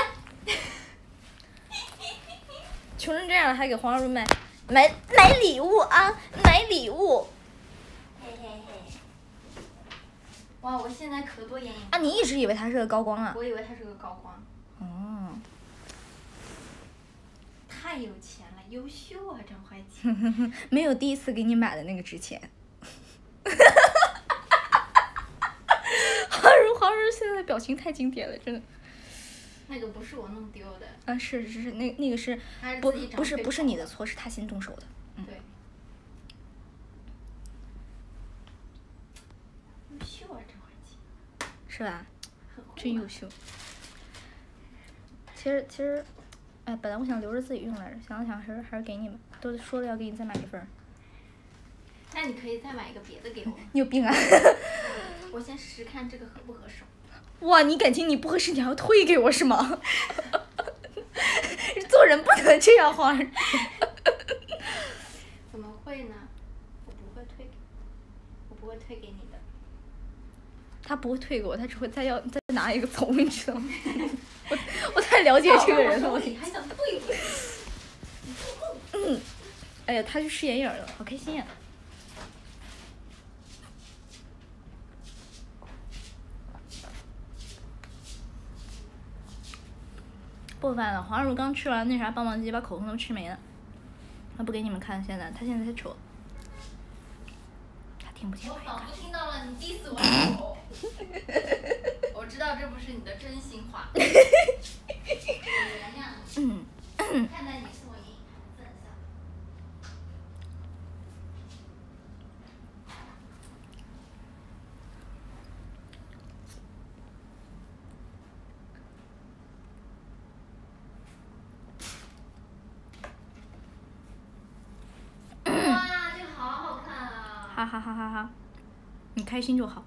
穷成这样了，还给黄蓉买礼物啊！买礼物。 嘿嘿嘿。哇，我现在可多眼影。 啊，你一直以为它是个高光啊？ 我以为它是个高光。 哦。 太有钱了，优秀啊，张怀瑾。 没有第一次给你买的那个值钱。黄蓉现在表情太经典了，真的。 那个不是我弄丢的。 啊，是那个是，不是你的错，是他先动手的。 对。优秀啊，张怀瑾。 是吧？真优秀。其实，哎，本来我想留着自己用来着，想了想还是给你们，都说了要给你再买一份。 那你可以再买一个别的给我。 你有病啊！ 我先试试看这个合不合手。 哇，你感情你不合适，你还要退给我是吗？做人不能这样，黄儿。 怎么会呢？我不会退给你的。 他不会退给我，他只会再拿一个走，你知道吗？我太了解这个人了，我。 你还想退回？ 哎呀，他去试眼影了，好开心呀！不烦了，黄蓉刚吃完那啥棒棒鸡，把口红都吃没了。他不给你们看，现在他现在太丑了，他听不见。 我仿佛听到了你 diss 我的口。我知道这不是你的真心话。我原谅你。看在你是我眼影盘的份上。哇，这个好好看啊！ 哈哈哈哈哈！你开心就好。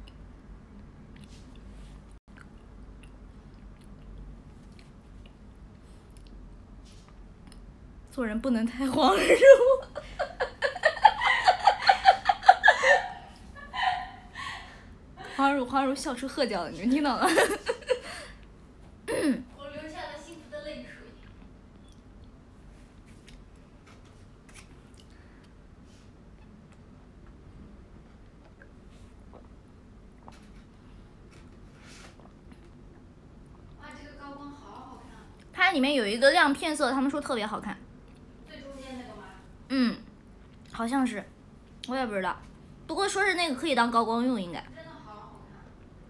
做人不能太黄蓉。黄蓉笑出鹤叫了，你们听到了？ 我流下了幸福的泪水。哇，这个高光好好看。 它里面有一个亮片色，他们说特别好看。 最中间那个吗？ 好像是，我也不知道。不过说是那个可以当高光用，应该。 真的好好看。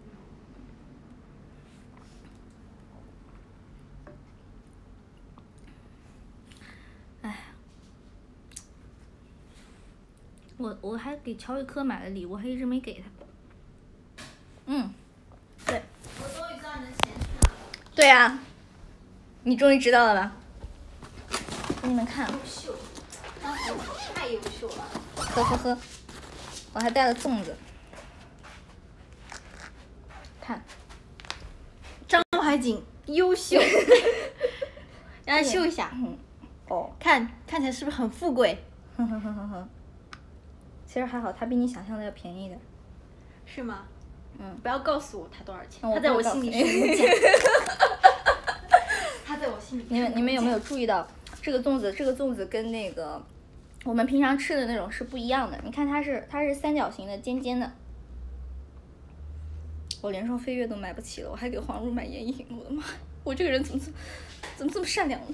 哎，我还给乔雨珂买了礼物，还一直没给他。对。 我终于知道你的钱去哪了。 对呀，你终于知道了吧？给你们看。 优秀，张怀瑾太优秀了。 呵，我还带了粽子。看， 张怀瑾优秀。让他秀一下。看起来是不是很富贵？ 其实还好，它比你想象的要便宜点。 是吗？不要告诉我它多少钱，它他在我心里是无价。它在我心里。 你们有没有注意到这个粽子跟那个我们平常吃的那种是不一样的？你看它是三角形的，尖尖的。我连双飞跃都买不起了，我还给黄蓉买眼影，我的妈！我这个人怎么这么善良呢？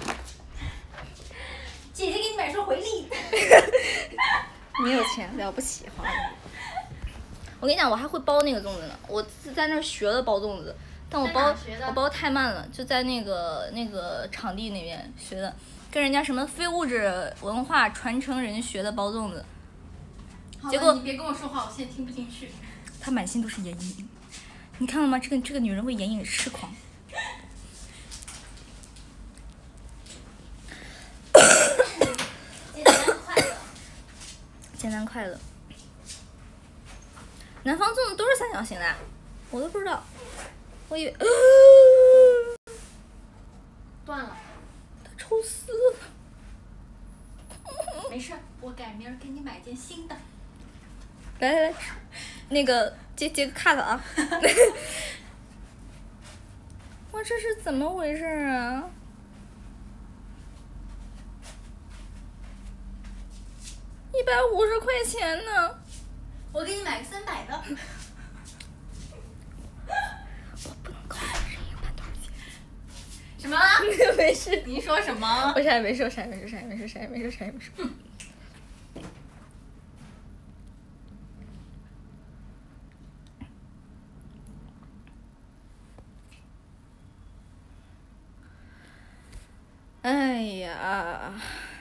姐姐给你买双回力。 你有钱了不起，黄蓉。 我跟你讲，我还会包那个粽子呢，我是在那儿学了包粽子，但我包太慢了，就在那个场地那边学的，跟人家什么非物质文化传承人学的包粽子。结果你别跟我说话，我现在听不进去。 他满心都是眼影，你看了吗？这个女人为眼影痴狂。简单快乐。南方粽子都是三角形的，我都不知道，我以为。 断了。 它抽丝。 没事，我改明儿给你买件新的。 来，那个接个 cut 啊！哇，这是怎么回事啊？150块钱呢！ 我给你买个300的。 我不能告诉人硬盘多少钱。 什么？ 没事。 您说什么？ 我啥也没说。哎呀。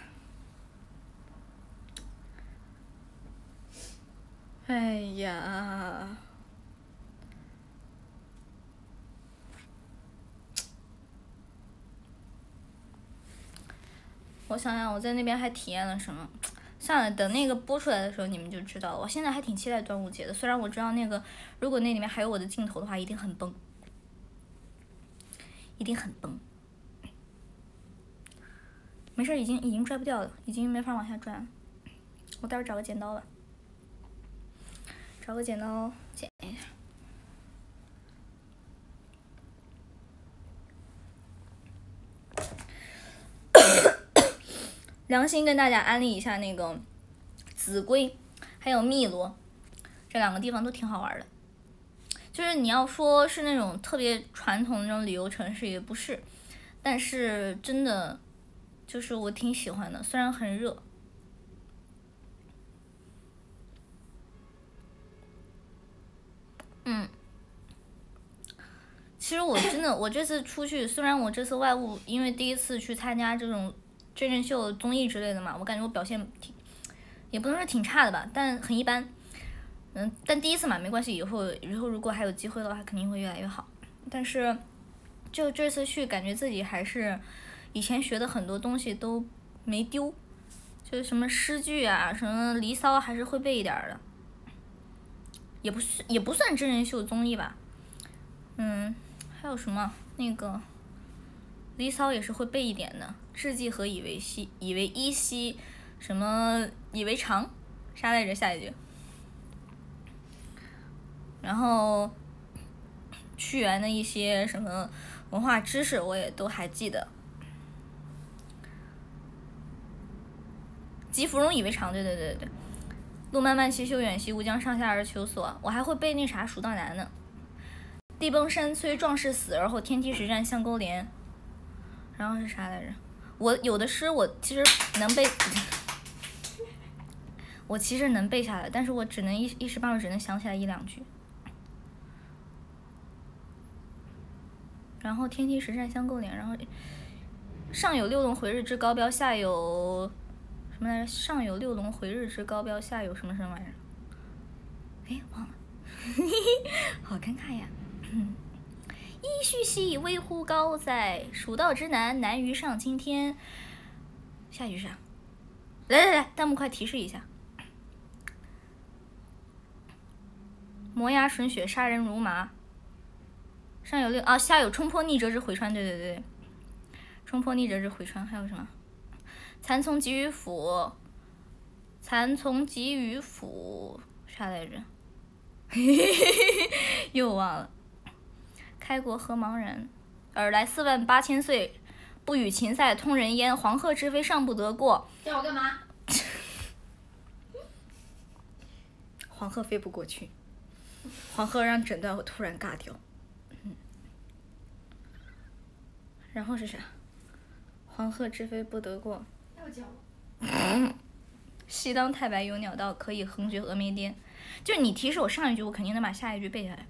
哎呀。我想想，我在那边还体验了什么？算了，等那个播出来的时候你们就知道了。我现在还挺期待端午节的，虽然我知道那个如果那里面还有我的镜头的话，一定很崩，一定很崩。没事，已经拽不掉了，已经没法往下拽了。我待会儿找个剪刀吧，找个剪刀剪一下。良心跟大家安利一下那个秭归，还有汨罗，这2个地方都挺好玩的。就是你要说是那种特别传统的那种旅游城市也不是，但是真的就是我挺喜欢的，虽然很热。其实我这次出去，虽然我这次外务，因为第一次去参加这种真人秀综艺之类的嘛，我感觉我表现也不能说挺差的吧，但很一般。但第一次嘛没关系，以后如果还有机会的话，肯定会越来越好。但是就这次去，感觉自己还是以前学的很多东西都没丢，就是什么诗句啊，什么离骚还是会背一点的。也不算真人秀综艺吧。还有什么那个离骚也是会背一点的，志记和以为依稀，什么以为常，啥来着下一句。然后屈原的一些什么文化知识我也都还记得。及芙蓉以为常，对。路漫漫其修远兮，吾将上下而求索。我还会背那啥蜀道难呢。地崩山摧，壮士死而后天梯石栈相钩连。然后是啥来着？我有的诗我其实能背，我其实能背下来，但是我只能一时半会儿只能想起来1、2句。然后天梯石栈相钩连，然后上有六龙回日之高标，下有什么来着？上有六龙回日之高标，下有什么玩意儿？哎，忘了，好尴尬呀。噫吁兮，危乎高哉！蜀道之难，难于上青天。下一句是啥？来，弹幕快提示一下。磨牙吮血，杀人如麻。上有六啊，下有冲破逆折之回川，对，冲破逆折之回川。还有什么？蚕丛及于府，啥来着？又忘了。开国何茫然，尔来48000岁，不与秦塞通人烟。黄鹤之飞尚不得过。 叫我干嘛？ 黄鹤飞不过去，黄鹤让整段我突然尬掉。然后是啥？黄鹤之飞不得过。 又叫我。 西当太白有鸟道，可以横绝峨眉巅。就是你提示我上一句，我肯定能把下一句背下来。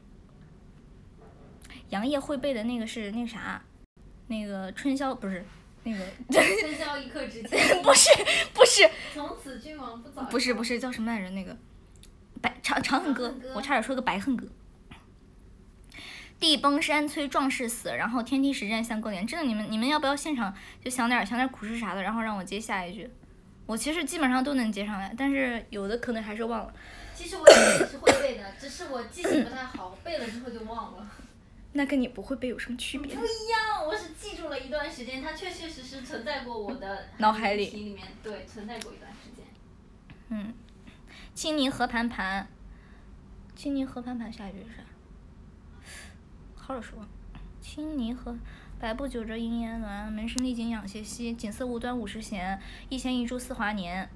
杨业会背的那个是那个啥，那个春宵不是那个。 春宵一刻值千金。 不是。 从此君王不早。 不是叫什么来着？那个长恨歌，我差点说个白恨歌。地崩山摧壮士死，然后天梯石战相勾连。真的，你们要不要现场就想点古诗啥的，然后让我接下一句？我其实基本上都能接上来，但是有的可能还是忘了。 其实我也是会背的，只是我记性不太好，背了之后就忘了。 那跟你不会背有什么区别？ 不一样，我是记住了一段时间，它确确实实存在过我的脑海里面，对，存在过一段时间。 青泥河盘盘，青泥河盘盘下一句是啥？好耳熟。青泥河，百步九折莺烟峦，门深历井仰斜溪，锦瑟无端50弦，一弦一柱四华年。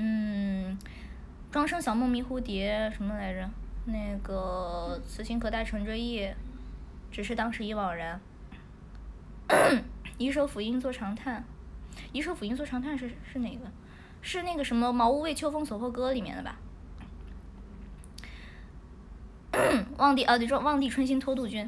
庄生晓梦迷蝴蝶，什么来着？那个此情可待成追忆，只是当时已惘然。以手抚膺作长叹，以手抚膺作长叹是哪个？是那个什么《茅屋为秋风所破歌》里面的吧？望帝春心托杜鹃。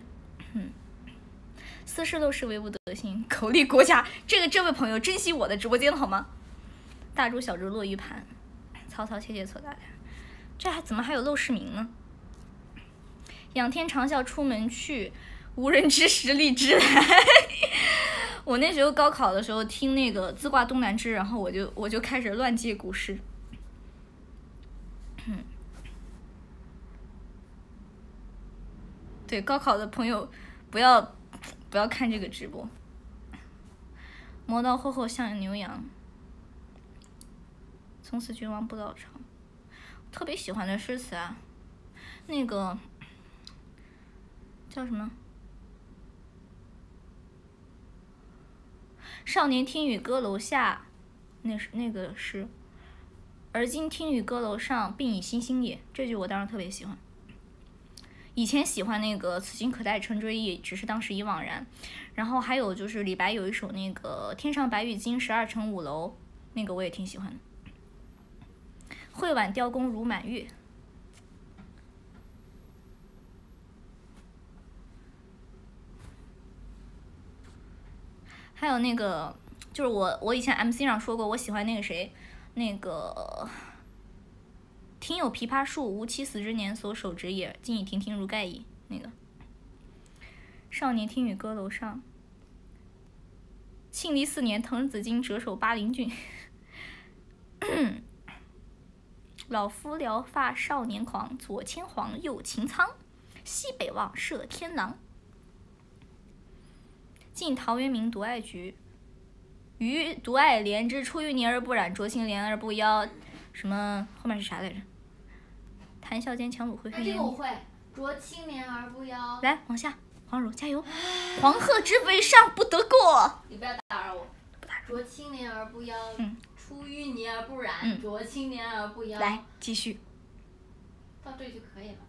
斯事陋室唯吾德馨，口立国家。这位朋友珍惜我的直播间了好吗？大珠小珠落玉盘，曹操切切错大梁。这怎么还有陋室铭呢？仰天长啸出门去，无人知时荔枝来。我那时候高考的时候听那个自挂东南枝，然后我就开始乱记古诗。对，高考的朋友不要看这个直播。磨刀霍霍向牛羊，从此君王不早朝。特别喜欢的诗词啊，那个叫什么？少年听雨歌楼下，那个诗。而今听雨歌楼上，鬓已星星也。这句我当时特别喜欢。以前喜欢那个此情可待成追忆，只是当时已惘然。然后还有就是李白有一首那个天上白玉京，12层5楼，那个我也挺喜欢的。会挽雕弓如满月。还有那个就是我以前 MC 上说过，我喜欢那个谁，那个庭有枇杷树，吾妻死之年所手植也，今已亭亭如盖矣。那个少年听雨歌楼上，庆历4年滕子京谪守巴陵郡。老夫聊发少年狂，左牵黄，右擎苍，西北望，射天狼。晋陶渊明独爱菊，余独爱莲之出淤泥而不染，濯清涟而不妖。什么后面是啥来着？谈笑间，樯橹灰飞烟灭。 这个我会，濯清涟而不妖。 来，往下，黄汝加油！黄鹤之北上不得过。 你不要打扰我。濯清涟而不妖。出淤泥而不染，濯清涟而不妖。 来，继续。 到这就可以了。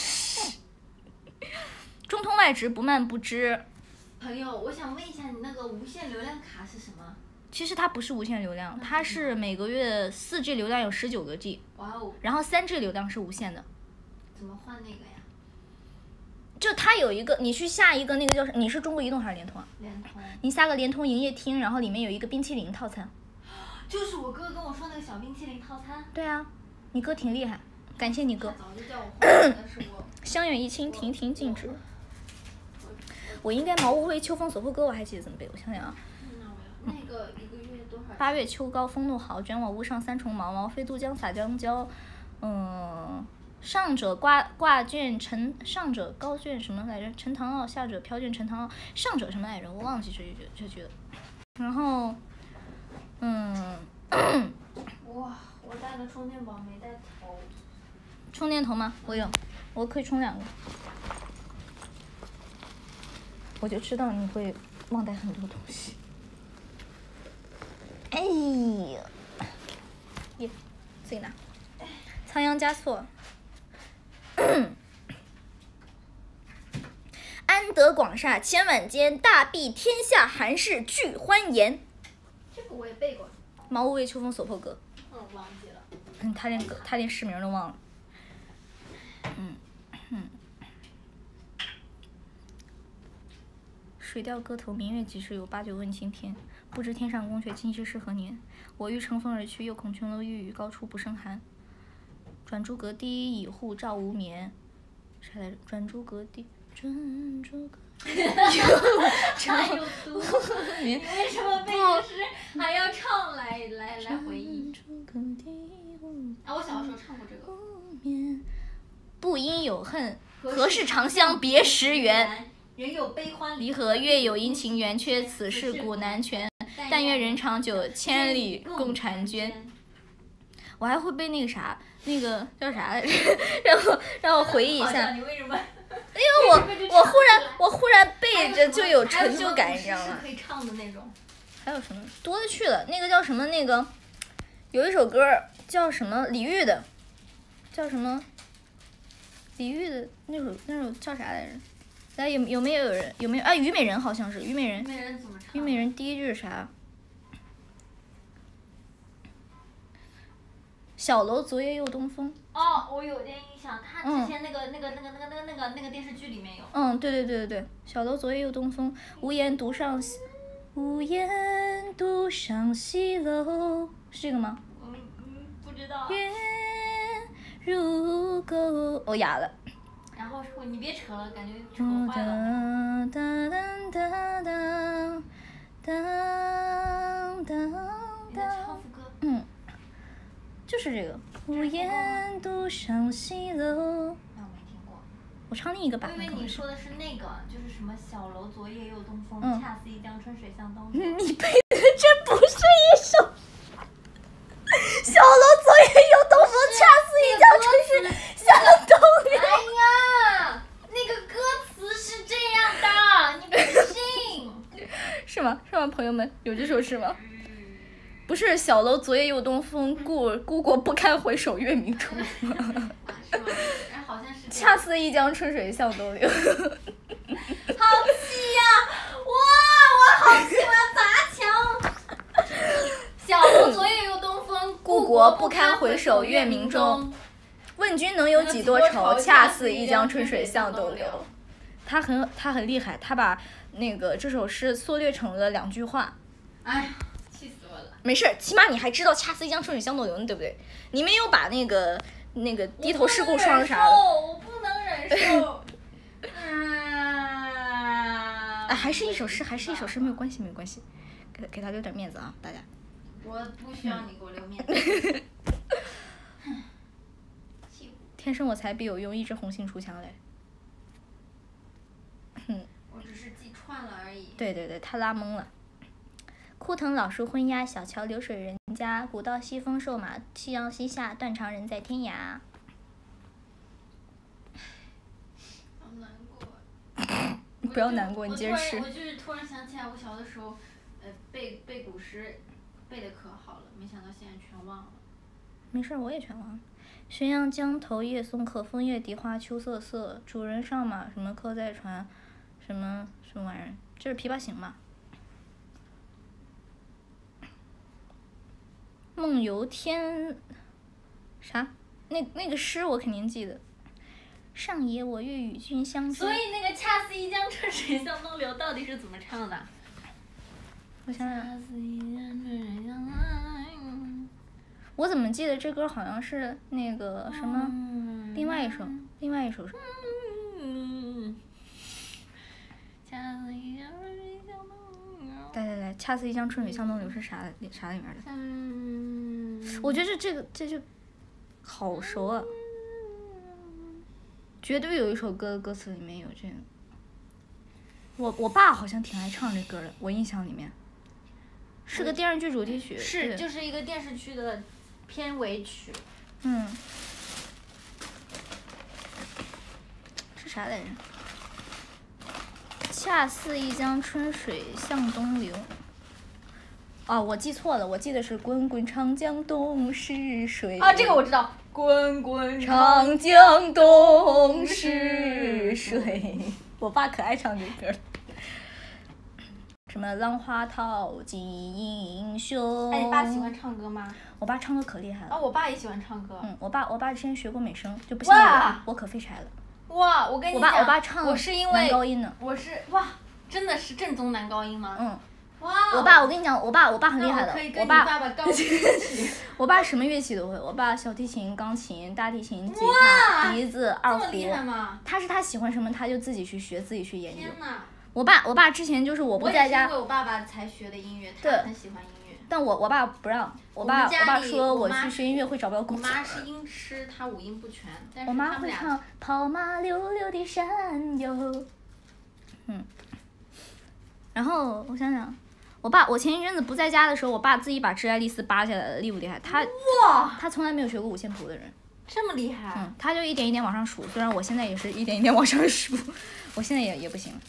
中通外直，不漫不知。 朋友，我想问一下，你那个无限流量卡是什么？ 其实它不是无限流量，它是每个月4G 流量有19个 G。 哇哦！ 然后3G 流量是无限的。 怎么换那个呀？ 就它有一个，你去下一个那个叫，你是中国移动还是联通啊？ 联通。 你下个联通营业厅，然后里面有一个冰淇淋套餐。 就是我哥跟我说那个小冰淇淋套餐。 对啊，你哥挺厉害，感谢你哥。 早就叫我换，但是我。 香远益清，亭亭净植。我应该茅屋为秋风所破歌，我还记得怎么背，我想想啊。 那个一个月多少 ？8月秋高风怒号，卷网屋上三重茅，茅飞渡江洒江郊。上者挂卷陈，上者高卷什么来着？陈塘坳，下者飘卷陈塘坳。上者什么来着？我忘记这句了。然后， 哇，我带了充电宝没带头。 充电头吗？我有，我可以充2个。我就知道你会忘带很多东西。哎呀，耶，自己拿。仓央嘉措。安得广厦千万间，大庇天下寒士俱欢颜。 这个我也背过。 茅屋为秋风所破歌。 忘记了。 他连诗名都忘了。水调歌头，明月几时有？把酒问青天。不知天上宫阙，今夕是何年？我欲乘风而去，又恐琼楼玉宇，高处不胜寒。转朱阁，低绮户，照无眠。啥来着？转朱阁，转朱阁。 还有毒！你为什么背着诗还要唱来回忆？啊，我小的时候唱过这个。 不应有恨，何事长相别时圆？ 人有悲欢离合，月有阴晴圆缺，此事古难全。但愿人长久，千里共婵娟。我还会背那个啥，那个叫啥来着？让我回忆一下。 你为什么？ 因为我忽然背着就有成就感，你知道吗？ 可以唱的那种。 还有什么多的去了？那个叫什么？那个有一首歌叫什么？李煜的，叫什么？李煜的那首叫啥来着？来有没有人？有没有啊？虞美人好像是虞美人。 虞美人怎么唱？ 虞美人第一句是啥？小楼昨夜又东风。 哦，我有点印象，他之前那个电视剧里面有。 对，小楼昨夜又东风，无言独上西楼，是这个吗？ 不知道。 月如钩，我哑了。 然后你别扯了，感觉扯坏了。你在唱副歌。 就是这个。无言独上西楼。 那我没听过。 我唱另一个版本。 我以为你说的是那个，就是什么小楼昨夜又东风，恰似一江春水向东流。 你背的这不是一首。小楼昨夜又东风，恰似一江春水向东流。 哎呀，那个歌词是这样的，你不信？ 是吗？朋友们，有这首诗吗？不是小楼昨夜又东风，故国不堪回首月明中。 是吗？哎，好像是。 恰似一江春水向东流。 好气呀！哇，我好气，我要砸墙！小楼昨夜又东风， 故国不堪回首月明中。问君能有几多愁，恰似一江春水向东流。他很厉害，他把那个这首诗缩略成了2句话。 哎呀，气死我了！ 没事，起码你还知道恰似一江春水向东流，对不对？你没有把那个低头事故霜啥的。 我不能忍受。 还是一首诗，没有关系，给他留点面子啊，大家。 我不需要你给我留面子。 天生我材必有用，一枝红杏出墙来。 我只是记串了而已。 对，他拉懵了。枯藤老树昏鸦，小桥流水人家。古道西风瘦马，夕阳西下，断肠人在天涯。 好难过。 你不要难过，你接着吃。 我就是突然想起来，我小的时候，背古诗，背的可好了，没想到现在全忘了。 没事，我也全忘了。浔阳江头夜送客，枫叶荻花秋瑟瑟。主人上马，什么客在船，什么玩意儿？这是《琵琶行》吧？梦游天，啥？那个诗我肯定记得。上野我欲与君相知。 所以那个恰似一江春水向东流到底是怎么唱的？ 我想想。 恰似一江春水向东流。 我怎么记得这歌好像是那个什么，另外一首是。来，恰似一江春水向东流是啥里面的？我觉得这就好熟啊，绝对有一首歌的歌词里面有这个。我爸好像挺爱唱这歌的，我印象里面。是个电视剧主题曲。 是，就是一个电视剧的片尾曲。 是啥来着？恰似一江春水向东流。哦，我记错了，我记得是滚滚长江东逝水。 啊，这个我知道。滚滚长江东逝水。我爸可爱唱这歌了。 什么浪花淘尽英雄。 哎，你爸喜欢唱歌吗？ 我爸唱歌可厉害了。 啊，我爸也喜欢唱歌。 我爸之前学过美声，就不像我可废柴了。 哇，我跟你讲， 我爸唱我是因为男高音的。 我是哇，真的是正宗男高音吗？哇！ 我跟你讲，我爸很厉害的。 我爸高音我爸什么乐器都会，我爸小提琴、钢琴、大提琴、吉他、笛子、二胡。 这么厉害吗？ 他喜欢什么他就自己去学，自己去研究。 天哪！ 我爸之前就是我不在家。 我也是因为我爸爸才学的音乐，他很喜欢音乐。 但我爸不让，我爸说我去学音乐会找不到工作。 我妈是音痴，她五音不全，但是我妈会唱跑马溜溜的山哟。然后我想想。我前一阵子不在家的时候，我爸自己把致爱丽丝扒下来了，厉不厉害？他从来没有学过五线谱的人， 这么厉害？ 他就一点一点往上数，虽然我现在也是一点一点往上数，我现在也不行。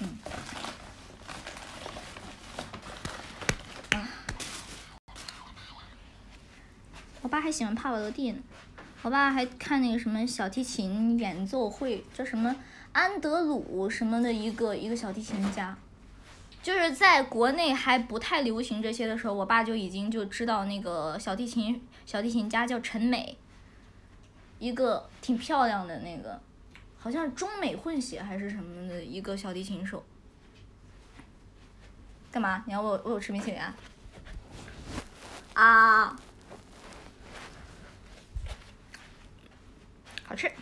我爸还喜欢帕瓦罗蒂呢，我爸还看那个什么小提琴演奏会，叫什么安德鲁什么的一个小提琴家。就是在国内还不太流行这些的时候，我爸就已经知道那个小提琴家叫陈美，一个挺漂亮的那个，好像是中美混血还是什么的一个小提琴手。干嘛？你要喂我吃冰淇淋啊？啊！好吃。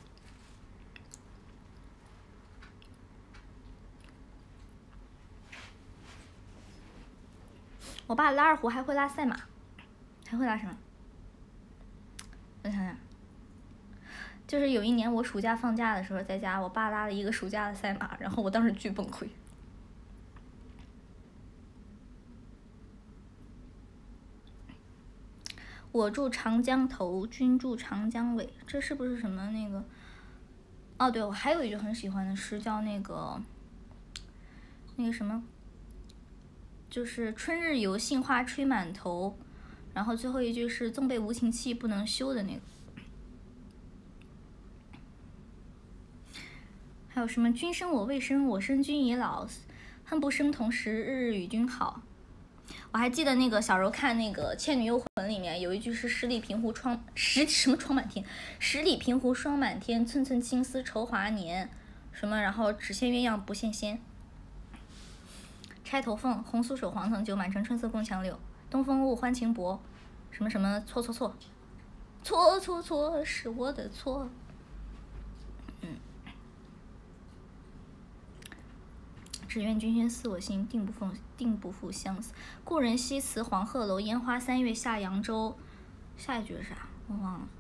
我爸拉二胡还会拉赛马，还会拉什么？我想想，就是有一年我暑假放假的时候在家，我爸拉了一个暑假的赛马，然后我当时巨崩溃。我住长江头，君住长江尾，这是不是什么那个？哦，对，我还有一句很喜欢的诗，叫那个什么。就是春日有杏花吹满头，然后最后一句是纵被无情气不能休的那个。还有什么君生我未生，我生君已老，恨不生同时，日日与君好。我还记得那个小时候看那个《倩女幽魂》里面有一句是十里平湖霜满天，寸寸青丝愁华年，什么然后只羡鸳鸯不羡仙。钗头凤，红酥手，黄藤酒，满城春色共强柳。东风误，欢情薄，什么什么错错错，错错错是我的错。只愿君先似我心，定不负相思。故人西辞黄鹤楼，烟花三月下扬州。下一句是啥？我忘了。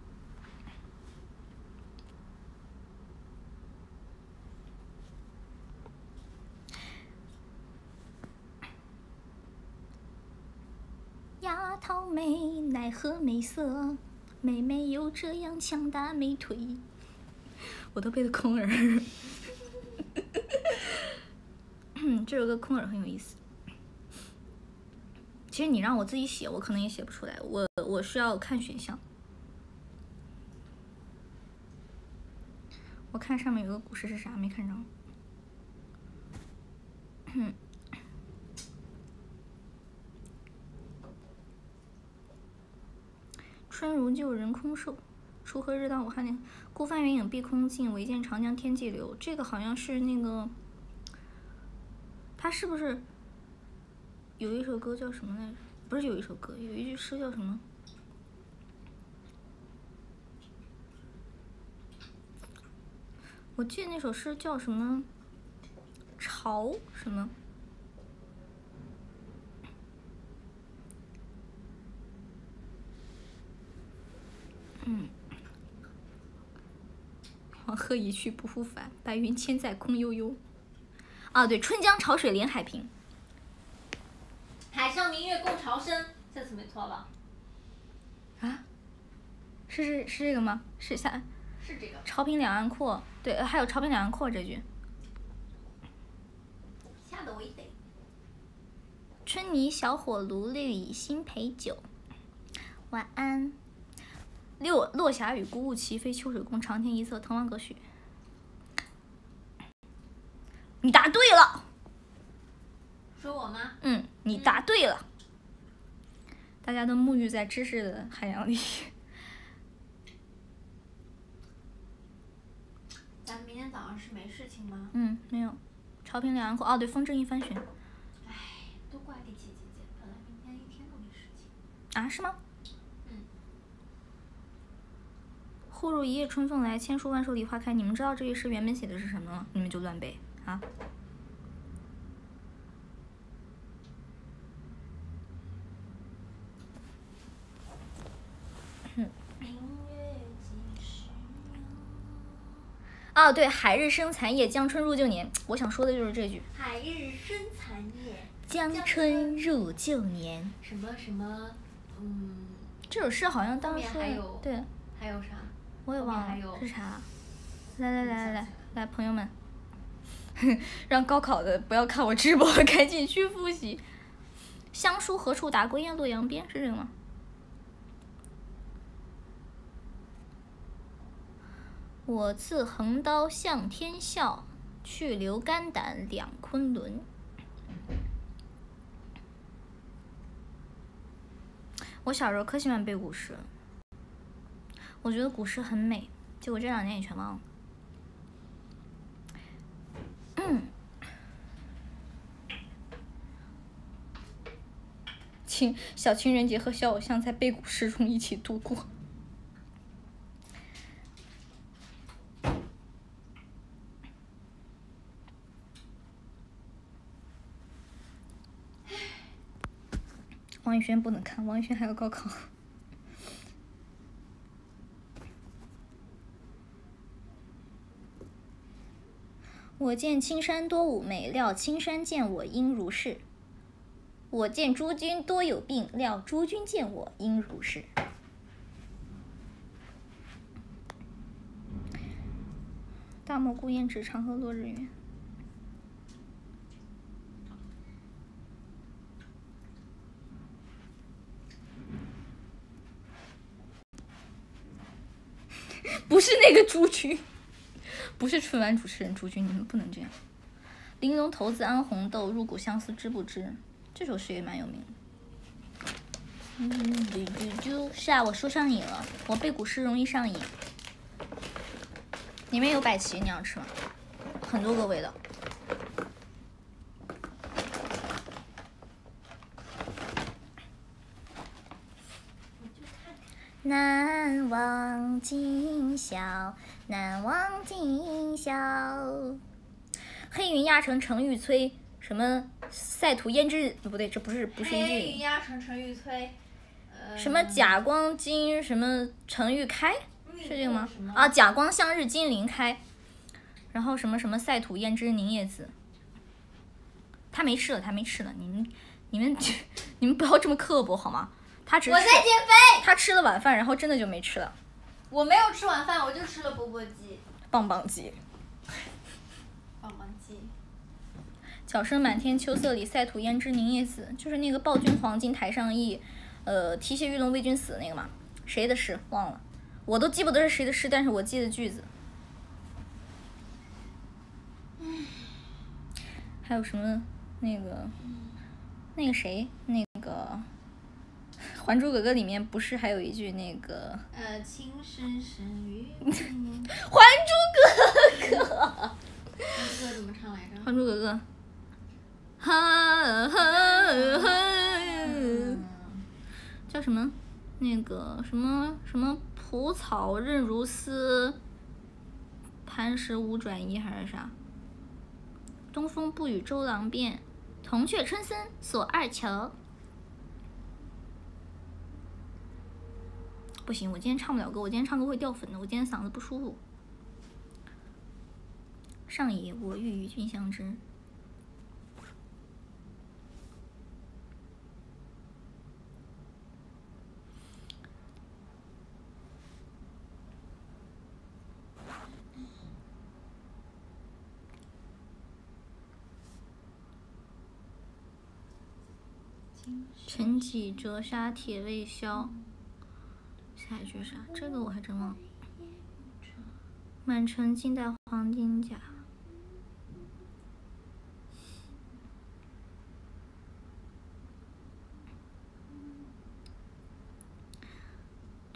丫头妹，奈何美色，妹妹有这样强大美腿。我都背的空耳。这首歌空耳很有意思。其实你让我自己写，我可能也写不出来，我需要看选项。我看上面有个故事是啥，没看着。春如旧，人空瘦。锄禾日当午，寒年。孤帆远影碧空尽，唯见长江天际流。这个好像是那个，他是不是有一首歌叫什么来着？不是有一首歌，有一句诗叫什么？我记得那首诗叫什么？潮什么？黄鹤一去不复返，白云千载空悠悠。啊，对，春江潮水连海平。 海上明月共潮生，这次没错吧？ 啊？是这个吗？是这个。潮平两岸阔，对，还有潮平两岸阔这句。 吓得我一得。 春泥小火炉，绿蚁新醅酒。晚安。落霞与孤鹜齐飞，秋水共长天一色，滕王阁序。你答对了。 说我吗？ 嗯，你答对了。大家都沐浴在知识的海洋里。 咱们明天早上是没事情吗？ 嗯，没有。超频2人口，哦对，风筝一帆船。 唉，都怪地铁姐姐，本来明天一天都没事情。 啊，是吗？ 嗯。 忽如一夜春风来，千树万树梨花开。你们知道这句诗原本写的是什么吗？你们就乱背啊。哦，对，海日生残夜，江春入旧年。我想说的就是这句。 海日生残夜， 江春入旧年。 什么什么， 这首诗好像当时对。 还有啥？ 我也忘了是啥。来，朋友们，让高考的不要看我直播，赶紧去复习。乡书何处达，归雁洛阳边，是这个吗？我自横刀向天笑，去留肝胆两昆仑。我小时候可喜欢背古诗了，我觉得古诗很美，结果这2年也全忘了。小情人节和小偶像在背古诗中一起度过。王宇轩不能看，王宇轩还要高考。我见青山多妩媚，料青山见我应如是。我见诸君多有病，料诸君见我应如是。大漠孤烟直，长河落日圆。不是那个朱军，不是春晚主持人朱军，你们不能这样。玲珑骰子安红豆，入骨相思知不知？这首诗也蛮有名的。是啊，我说上瘾了，我背古诗容易上瘾。里面有百奇，你要吃吗？很多个味道。难忘今宵，难忘今宵。黑云压城城欲摧，什么塞土胭脂不对，这不是一句。 黑云压城城欲摧。 什么甲光金什么城欲开，是这个吗？啊，甲光向日金鳞开。然后什么什么塞土胭脂凝叶紫。他没吃了，你们不要这么刻薄好吗？他只是我在减肥。 他吃了晚饭，然后真的就没吃了。 我没有吃晚饭，我就吃了钵钵鸡。 棒棒鸡。 棒棒鸡。 角声满天秋色里，塞土胭脂凝叶紫，就是那个暴君黄金台上意，提携玉龙为君死那个嘛。谁的诗忘了？我都记不得是谁的诗，但是我记得句子。还有什么那个谁那个《还珠格格》里面不是还有一句那个情深深雨还珠格格还珠格格怎么唱来着？ 还珠格格哈叫什么那个什么蒲草韧如丝，磐石无转移还是啥？东风不与周郎便，铜雀春深锁二乔。不行，我今天唱不了歌，我今天唱歌会掉粉的，我今天嗓子不舒服。上野我欲与君相知。晨起折纱铁未销。下一句啥？这个我还真忘了。满城尽带黄金甲。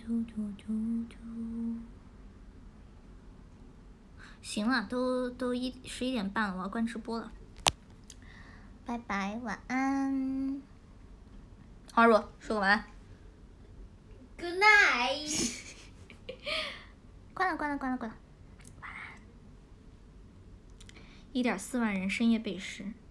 行了，都11点半了，我要关直播了。拜拜，晚安。黄如，说个晚安。 Good night。 关了。晚安。1.4万人深夜背诗。